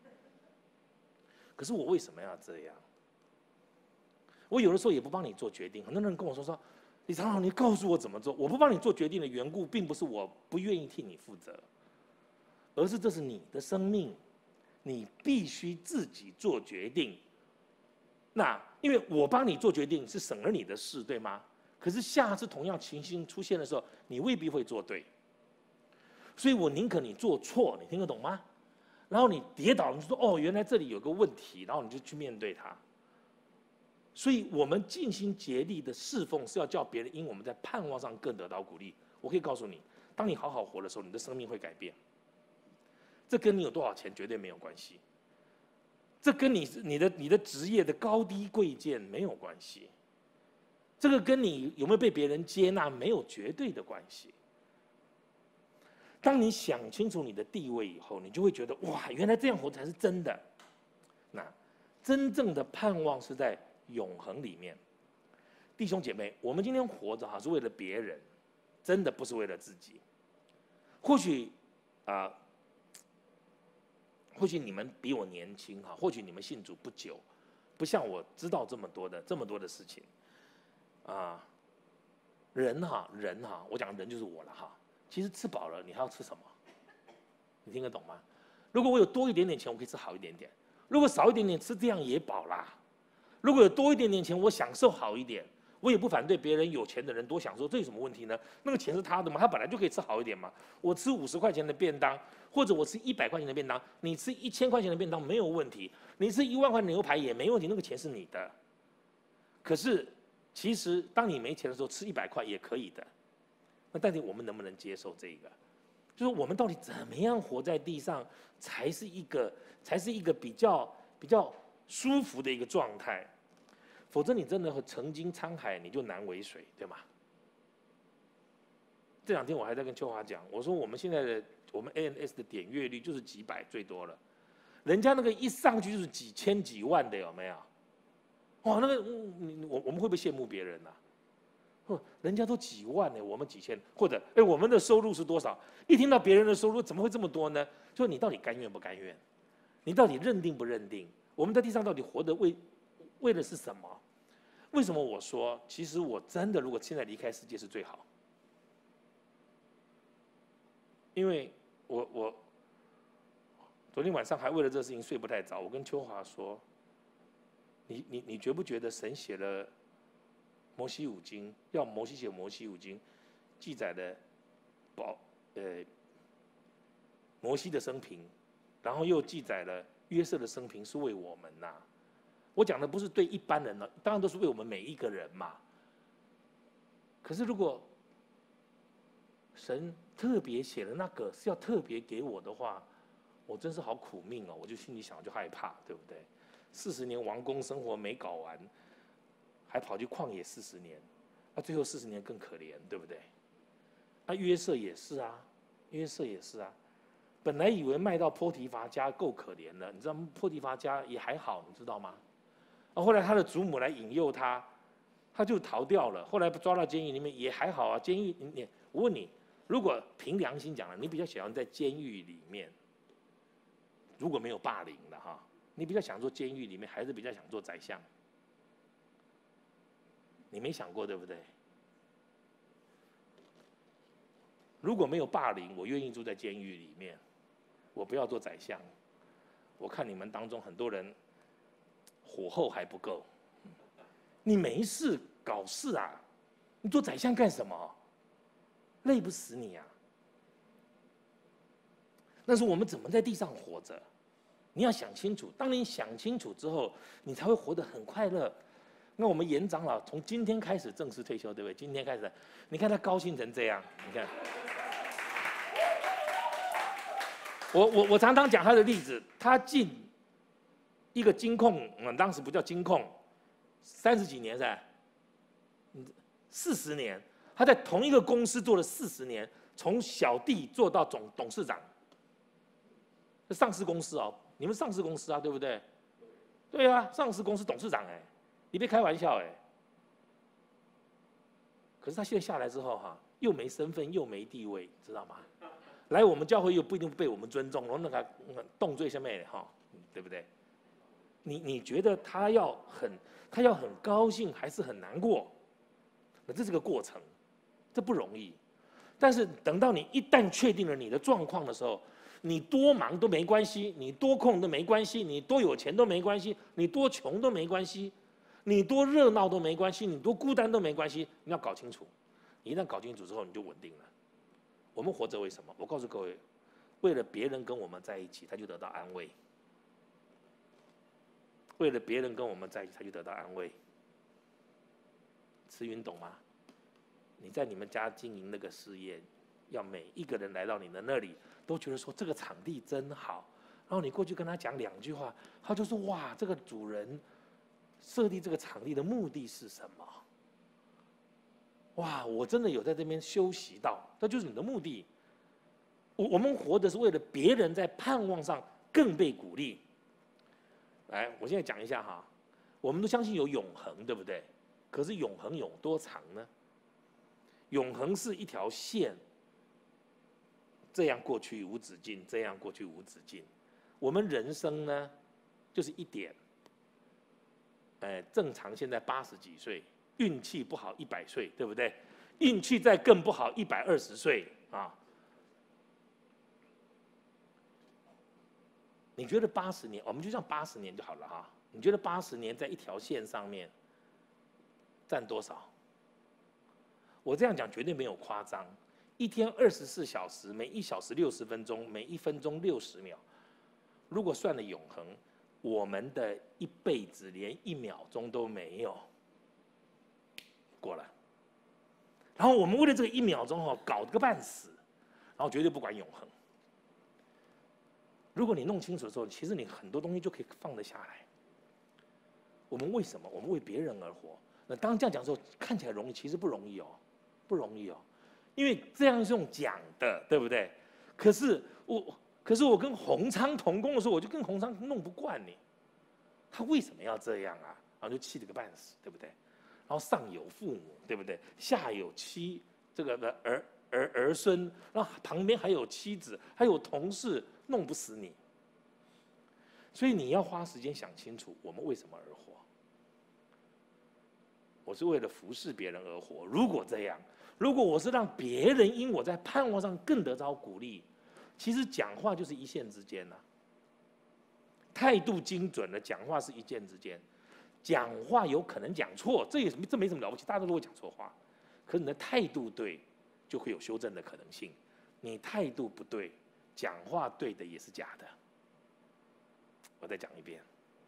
可是我为什么要这样？我有的时候也不帮你做决定。很多人跟我说李长老，你告诉我怎么做。我不帮你做决定的缘故，并不是我不愿意替你负责，而是这是你的生命，你必须自己做决定。那因为我帮你做决定是省了你的事，对吗？可是下次同样情形出现的时候，你未必会做对。所以我宁可你做错，你听得懂吗？然后你跌倒，你就说哦，原来这里有个问题，然后你就去面对它。所以我们尽心竭力的侍奉，是要叫别人因我们在盼望上更得到鼓励。我可以告诉你，当你好好活的时候，你的生命会改变。这跟你有多少钱绝对没有关系，这跟你的职业的高低贵贱没有关系，这个跟你有没有被别人接纳没有绝对的关系。当你想清楚你的地位以后，你就会觉得哇，原来这样活才是真的。那真正的盼望是在永恒里面。弟兄姐妹，我们今天活着是为了别人，真的不是为了自己。或许或许你们比我年轻或许你们信主不久，不像我知道这么多的事情。人，我讲人就是我了其实吃饱了，你还要吃什么？你听得懂吗？如果我有多一点点钱，我可以吃好一点点；如果少一点点，吃这样也饱啦。如果有多一点点钱，我享受好一点，我也不反对别人有钱的人多享受，这有什么问题呢？那个钱是他的嘛，他本来就可以吃好一点嘛。我吃50块钱的便当，或者我吃100块钱的便当，你吃1000块钱的便当没有问题，你吃1万块牛排也没问题，那个钱是你的。可是，其实当你没钱的时候，吃100块也可以的。那到底我们能不能接受这个？就是我们到底怎么样活在地上，才是一个比较舒服的一个状态？否则你真的会曾经沧海，你就难为水，对吗？这2天我还在跟秋华讲，我说我们现在的ANS 的点阅率就是几百最多了，人家那个一上去就是几千几万的，有没有？哇，那个我们会不会羡慕别人人家都几万呢，我们几千，或者我们的收入是多少？一听到别人的收入怎么会这么多呢？就你到底甘愿不甘愿？你到底认定不认定？我们在地上到底活得为的是什么？为什么我说，其实我真的如果现在离开世界是最好？因为我昨天晚上还为了这个事情睡不太着。我跟秋华说，你觉不觉得神写了摩西五经，要摩西写摩西五经，记载的摩西的生平，然后又记载了约瑟的生平，是为我们呐。我讲的不是对一般人当然都是为我们每一个人嘛。可是如果神特别写了那个是要特别给我的话，我真是好苦命我就心里想就害怕，对不对？40年王宫生活没搞完，还跑去旷野40年，最后40年更可怜，对不对？约瑟也是啊，本来以为卖到波提乏家够可怜了，你知道波提乏家也还好，你知道吗？ 后来他的祖母来引诱他，他就逃掉了。后来抓到监狱里面也还好啊。监狱，我问你，如果凭良心讲了，你比较喜欢在监狱里面，如果没有霸凌的哈，你比较想做监狱里面，还是比较想做宰相？你没想过对不对？如果没有霸凌，我愿意住在监狱里面，我不要做宰相。我看你们当中很多人火候还不够，你没事搞事啊，你做宰相干什么？累不死你啊！但是我们怎么在地上活着？你要想清楚。当你想清楚之后，你才会活得很快乐。那我们严长老从今天开始正式退休，对不对？今天开始，你看他高兴成这样，你看。我常常讲他的例子，他进一个金控，当时不叫金控，30几年噻，40年，他在同一个公司做了40年，从小弟做到董事长。上市公司哦，你们上市公司啊，对不对？对啊，上市公司董事长哎，你别开玩笑哎。可是他现在下来之后哈，又没身份又没地位，知道吗？来我们教会又不一定被我们尊重，然后那个动罪下面哈，对不对？你觉得他要很高兴还是很难过？那这是个过程，这不容易。但是等到你一旦确定了你的状况的时候，你多忙都没关系，你多空都没关系，你多有钱都没关系，你多穷都没关系，你多热闹都没关系，你多孤单都没关系。你要搞清楚，你一旦搞清楚之后，你就稳定了。我们活着为什么？我告诉各位，为了别人跟我们在一起，他就得到安慰；为了别人跟我们在一起，他就得到安慰。慈云懂吗？你在你们家经营那个事业，要每一个人来到你的那里，都觉得说这个场地真好，然后你过去跟他讲2句话，他就说哇，这个主人设立这个场地的目的是什么？哇，我真的有在这边休息到，这就是你的目的。我们活的是为了别人在盼望上更被鼓励。来，我现在讲一下哈，我们都相信有永恒，对不对？可是永恒有多长呢？永恒是一条线，这样过去无止境，这样过去无止境。我们人生呢，就是一点。正常现在80几岁。运气不好100岁，对不对？运气再更不好120岁啊！你觉得80年，我们就像80年就好了哈。你觉得80年在一条线上面占多少？我这样讲绝对没有夸张。一天24小时，每1小时60分钟，每1分钟60秒。如果算了永恒，我们的一辈子连1秒钟都没有。过了，然后我们为了这个1秒钟哦，搞个半死，然后绝对不管永恒。如果你弄清楚的时候，其实你很多东西就可以放得下来。我们为什么？我们为别人而活。那当这样讲的时候，看起来容易，其实不容易哦，不容易哦，因为这样是用讲的，对不对？可是我跟洪昌同工的时候，我就跟洪昌弄不惯你，他为什么要这样啊？然后就气得个半死，对不对？然后上有父母，对不对？下有这个的儿孙，然后旁边还有妻子，还有同事，弄不死你。所以你要花时间想清楚，我们为什么而活？我是为了服侍别人而活。如果这样，如果我是让别人因我在盼望上更得着鼓励，其实讲话就是一线之间呐。态度精准的讲话是一线之间。讲话有可能讲错，这没什么了不起，大家都会讲错话。可是你的态度对，就会有修正的可能性。你态度不对，讲话对的也是假的。我再讲一遍，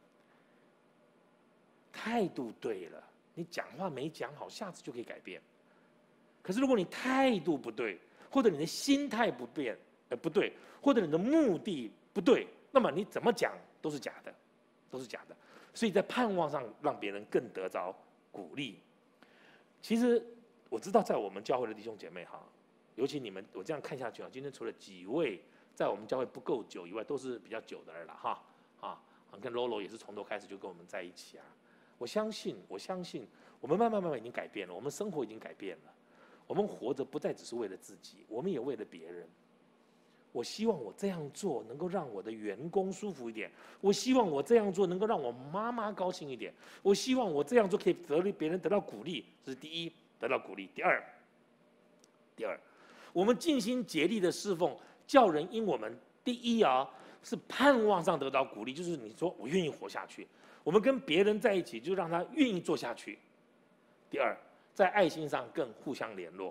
态度对了，你讲话没讲好，下次就可以改变。可是如果你态度不对，或者你的心态不对，或者你的目的不对，那么你怎么讲都是假的，都是假的。所以在盼望上让别人更得着鼓励。其实我知道，在我们教会的弟兄姐妹哈，尤其你们，我这样看下去啊，今天除了几位在我们教会不够久以外，都是比较久的人了哈。跟 Lolo 也是从头开始就跟我们在一起啊。 我相信，我们慢慢已经改变了，我们生活已经改变了，我们活着不再只是为了自己，我们也为了别人。我希望我这样做能够让我的员工舒服一点，我希望我这样做能够让我妈妈高兴一点，我希望我这样做可以别人得到鼓励，这是第一，得到鼓励。第二，我们尽心竭力的侍奉，叫人因我们第一是盼望上得到鼓励，就是你说我愿意活下去，我们跟别人在一起就让他愿意做下去。第二，在爱心上更互相联络。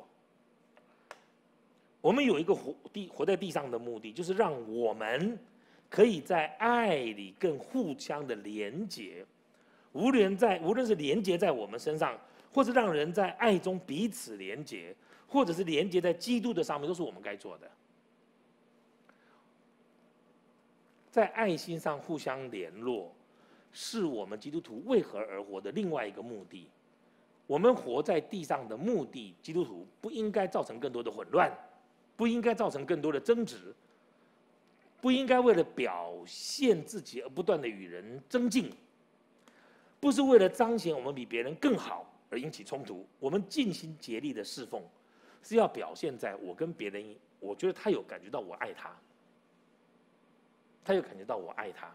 我们有一个活在地上的目的，就是让我们可以在爱里更互相的连结，无论是连结在我们身上，或是让人在爱中彼此连结，或者是连结在基督的上面，都是我们该做的。在爱心上互相联络，是我们基督徒为何而活的另外一个目的。我们活在地上的目的，基督徒不应该造成更多的混乱，不应该造成更多的争执，不应该为了表现自己而不断的与人争竞，不是为了彰显我们比别人更好而引起冲突。我们尽心竭力的侍奉，是要表现在我跟别人，我觉得他有感觉到我爱他，他有感觉到我爱他，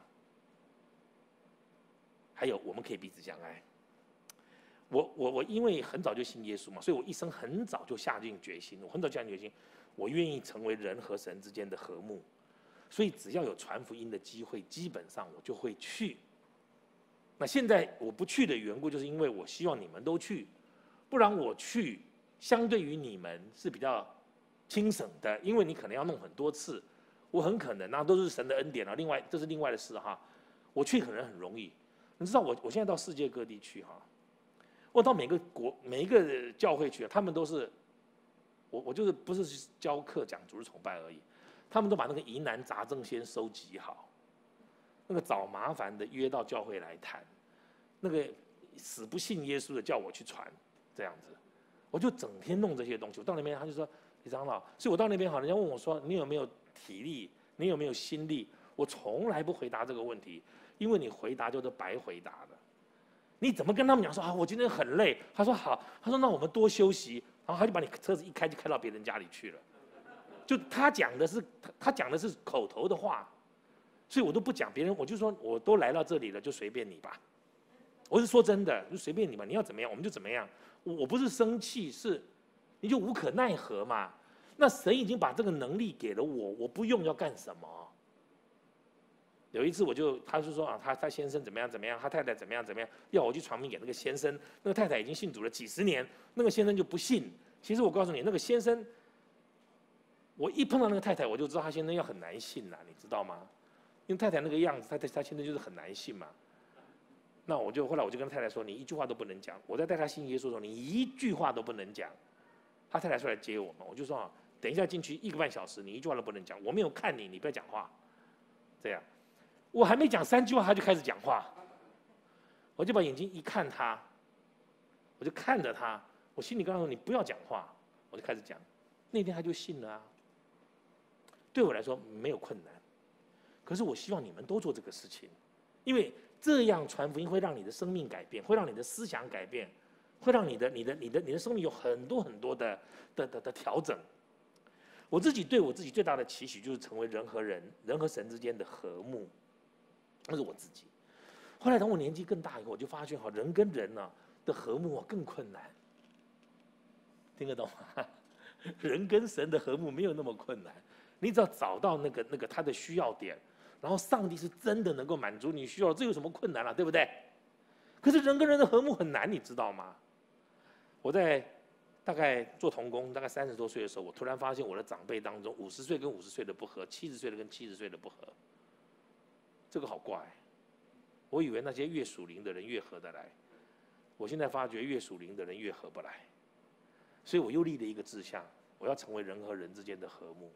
还有我们可以彼此相爱。我因为很早就信耶稣嘛，所以我一生很早就下定决心，我愿意成为人和神之间的和睦。所以只要有传福音的机会，基本上我就会去。那现在我不去的缘故，就是因为我希望你们都去，不然我去相对于你们是比较轻省的，因为你可能要弄很多次，我很可能都是神的恩典另外这是另外的事我去可能很容易。你知道我现在到世界各地去我到每一个教会去他们都是我就是不是教课讲主日崇拜而已，他们都把那个疑难杂症先收集好，那个找麻烦的约到教会来谈，那个死不信耶稣的叫我去传，这样子，我就整天弄这些东西。我到那边他就说李长老，所以我到那边人家问我说你有没有体力，你有没有心力？我从来不回答这个问题，因为你回答就是白回答的。你怎么跟他们讲说我今天很累？他说好，他说那我们多休息，然后他就把你车子一开就开到别人家里去了。就他讲的是口头的话，所以我都不讲别人，我就说我都来到这里了，就随便你吧。我是说真的，就随便你嘛，你要怎么样我们就怎么样。我不是生气，是你就无可奈何嘛。那神已经把这个能力给了我，我不用要干什么？有一次他就说他先生怎么样，他太太怎么样，要我去传福音给那个先生，那个太太已经信主了几十年，那个先生就不信。其实我告诉你，那个先生，我一碰到那个太太，我就知道他先生要很难信你知道吗？因为太太那个样子，他先生就是很难信嘛。那后来我就跟太太说，你一句话都不能讲。我在带他信耶稣的时候，你一句话都不能讲。他太太出来接我嘛，我就说等一下进去1个半小时，你一句话都不能讲。我没有看你，你不要讲话。这样，我还没讲3句话，他就开始讲话。我就把眼睛一看他，我就看着他，我心里跟他说你不要讲话，我就开始讲。那天他就信了对我来说没有困难，可是我希望你们都做这个事情，因为这样传福音会让你的生命改变，会让你的思想改变，会让你的生命有很多的调整。我自己对我自己最大的期许就是成为人和神之间的和睦，那是我自己。后来等我年纪更大以后，我就发现人跟人的和睦更困难，听得懂吗？人跟神的和睦没有那么困难，你只要找到那个他的需要点，然后上帝是真的能够满足你需要，这有什么困难对不对？可是人跟人的和睦很难，你知道吗？我在大概做童工，大概30多岁的时候，我突然发现我的长辈当中，50岁跟50岁的不合，70岁的跟70岁的不合，这个好怪。我以为那些越属灵的人越合得来，我现在发觉越属灵的人越合不来。所以我又立了一个志向，我要成为人和人之间的和睦。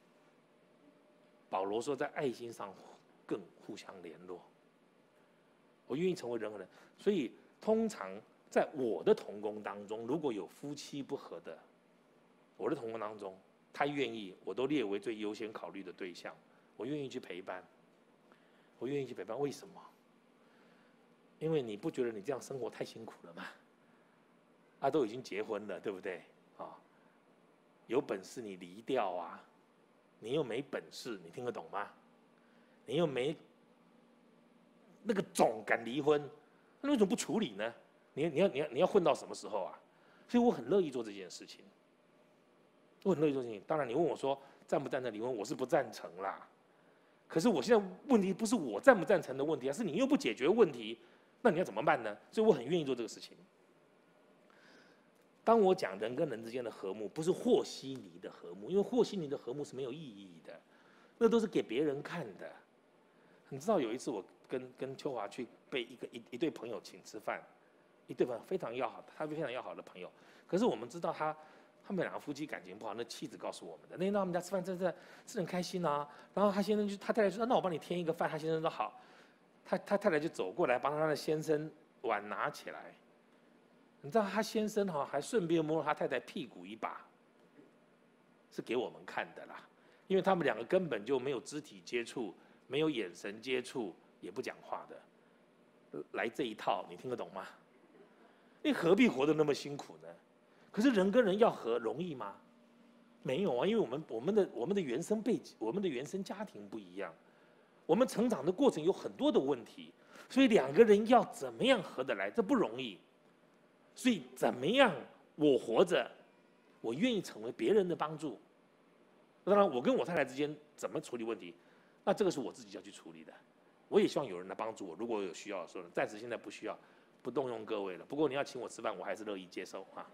保罗说，在爱心上更互相联络。我愿意成为人和人，所以通常在我的同工当中，如果有夫妻不和的，我的同工当中，他愿意，我都列为最优先考虑的对象。我愿意去陪伴，为什么？ 因为你不觉得你这样生活太辛苦了吗？啊，都已经结婚了，对不对？啊，有本事你离掉啊，你又没本事，你听得懂吗？你又没那个种敢离婚，那为什么不处理呢？你要混到什么时候啊？所以我很乐意做这件事情，我很乐意做这件事情。当然，你问我说赞不赞成离婚，我是不赞成啦。可是我现在问题不是我赞不赞成的问题，而是你又不解决问题，那你要怎么办呢？所以我很愿意做这个事情。当我讲人跟人之间的和睦，不是和稀泥的和睦，因为和稀泥的和睦是没有意义的，那都是给别人看的。你知道有一次我跟秋华去被一对朋友请吃饭，一对朋友非常要好，他非常要好的朋友。可是我们知道他们两个夫妻感情不好，那妻子告诉我们的。那天到他们家吃饭，真的是很开心啊。然后他先生他太太说：“那我帮你添一个饭。”他先生说：“好。”他太太就走过来帮他的先生碗拿起来。你知道他先生还顺便摸了他太太屁股一把，是给我们看的啦。因为他们两个根本就没有肢体接触，没有眼神接触，也不讲话的。来这一套，你听得懂吗？你何必活得那么辛苦呢？可是人跟人要和容易吗？没有啊，因为我们的原生背景，我们的原生家庭不一样，我们成长的过程有很多的问题，所以两个人要怎么样合得来，这不容易。所以怎么样我活着，我愿意成为别人的帮助。当然，我跟我太太之间怎么处理问题，那这个是我自己要去处理的。我也希望有人来帮助我，如果有需要的时候，暂时现在不需要，不动用各位了。不过你要请我吃饭，我还是乐意接受啊。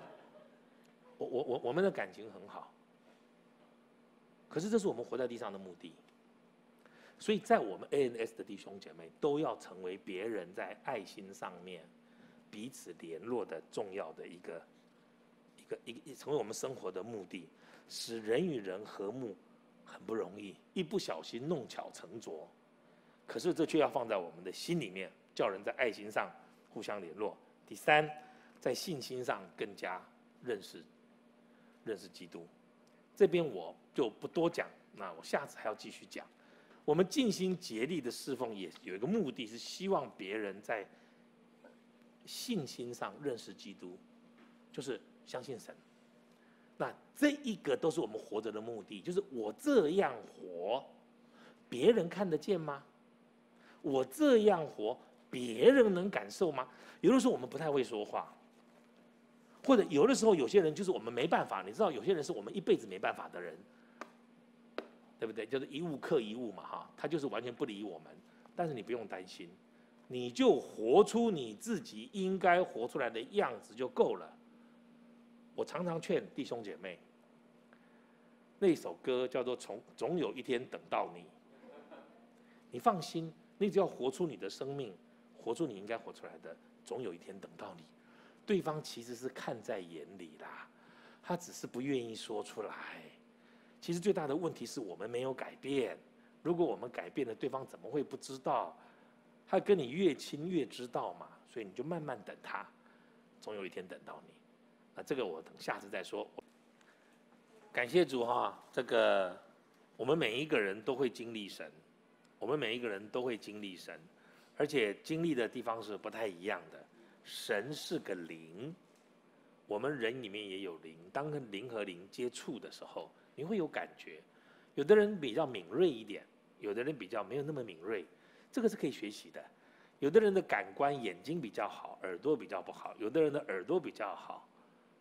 我们的感情很好，可是这是我们活在地上的目的。所以在我们 ANS 的弟兄姐妹都要成为别人在爱心上面彼此联络的重要的一个成为我们生活的目的，使人与人和睦很不容易，一不小心弄巧成拙。可是这却要放在我们的心里面，叫人在爱心上互相联络。第三，在信心上更加认识基督。这边我就不多讲，那我下次还要继续讲。我们尽心竭力的侍奉也有一个目的，是希望别人在信心上认识基督，就是相信神。那这一个都是我们活着的目的，就是我这样活，别人看得见吗？我这样活，别人能感受吗？有的时候我们不太会说话，或者有的时候有些人就是我们没办法，你知道有些人是我们一辈子没办法的人，对不对？就是一物克一物嘛，哈，他就是完全不理我们。但是你不用担心，你就活出你自己应该活出来的样子就够了。我常常劝弟兄姐妹，那首歌叫做总有一天等到你。你放心，你只要活出你的生命，活出你应该活出来的，总有一天等到你。对方其实是看在眼里啦，他只是不愿意说出来。其实最大的问题是我们没有改变。如果我们改变了，对方怎么会不知道？他跟你越亲越知道嘛，所以你就慢慢等他，总有一天等到你。那这个我等下次再说。感谢主哈，这个我们每一个人都会经历神，我们每一个人都会经历神，而且经历的地方是不太一样的。神是个灵，我们人里面也有灵。当灵和灵接触的时候，你会有感觉。有的人比较敏锐一点，有的人比较没有那么敏锐，这个是可以学习的。有的人的感官眼睛比较好，耳朵比较不好；有的人的耳朵比较好，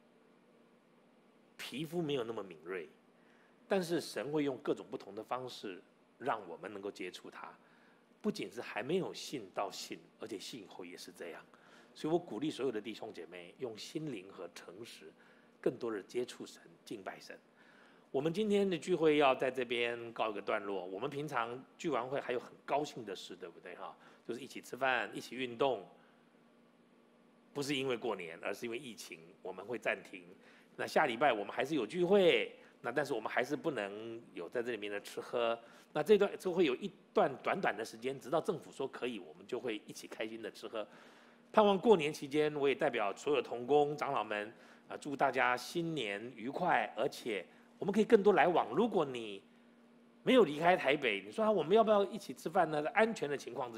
皮肤没有那么敏锐。但是神会用各种不同的方式让我们能够接触他，不仅是还没有信到信，而且信以后也是这样。所以我鼓励所有的弟兄姐妹用心灵和诚实，更多的接触神、敬拜神。我们今天的聚会要在这边告一个段落。我们平常聚完会还有很高兴的事，对不对哈？就是一起吃饭、一起运动。不是因为过年，而是因为疫情，我们会暂停。那下礼拜我们还是有聚会，但是我们还是不能有在这里面的吃喝。那这段就会有一段短短的时间，直到政府说可以，我们就会一起开心的吃喝。盼望过年期间，我也代表所有同工长老们祝大家新年愉快，而且我们可以更多来往。如果你没有离开台北，你说我们要不要一起吃饭呢？在安全的情况之下，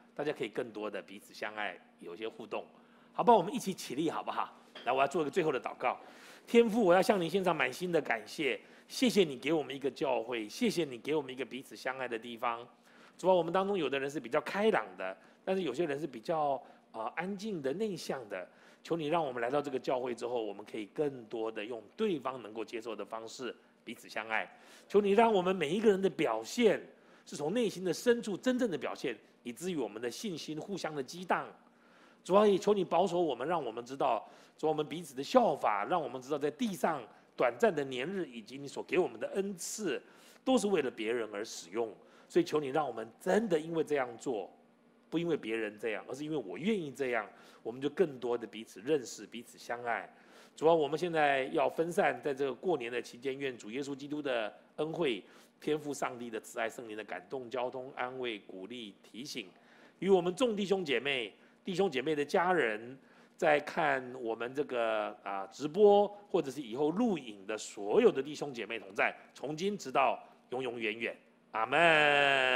大家可以更多的彼此相爱，有一些互动，好不好？我们一起起立，好不好？来，我要做一个最后的祷告。天父，我要向你献上满心的感谢，谢谢你给我们一个教会，谢谢你给我们一个彼此相爱的地方。主啊，我们当中有的人是比较开朗的，但是有些人是比较安静的、内向的。求你让我们来到这个教会之后，我们可以更多的用对方能够接受的方式彼此相爱。求你让我们每一个人的表现是从内心的深处真正的表现，以至于我们的信心互相的激荡。主啊，也求你保守我们，让我们知道，主啊，我们彼此的效法，让我们知道在地上短暂的年日以及你所给我们的恩赐，都是为了别人而使用。所以求你让我们真的因为这样做，不因为别人这样，而是因为我愿意这样，我们就更多的彼此认识、彼此相爱。主啊，我们现在要分散在这个过年的期间，愿主耶稣基督的恩惠、天父上帝的慈爱、圣灵的感动、交通、安慰、鼓励、提醒，与我们众弟兄姐妹、弟兄姐妹的家人，在看我们这个直播或者是以后录影的所有的弟兄姐妹同在，从今直到永永远远。阿们。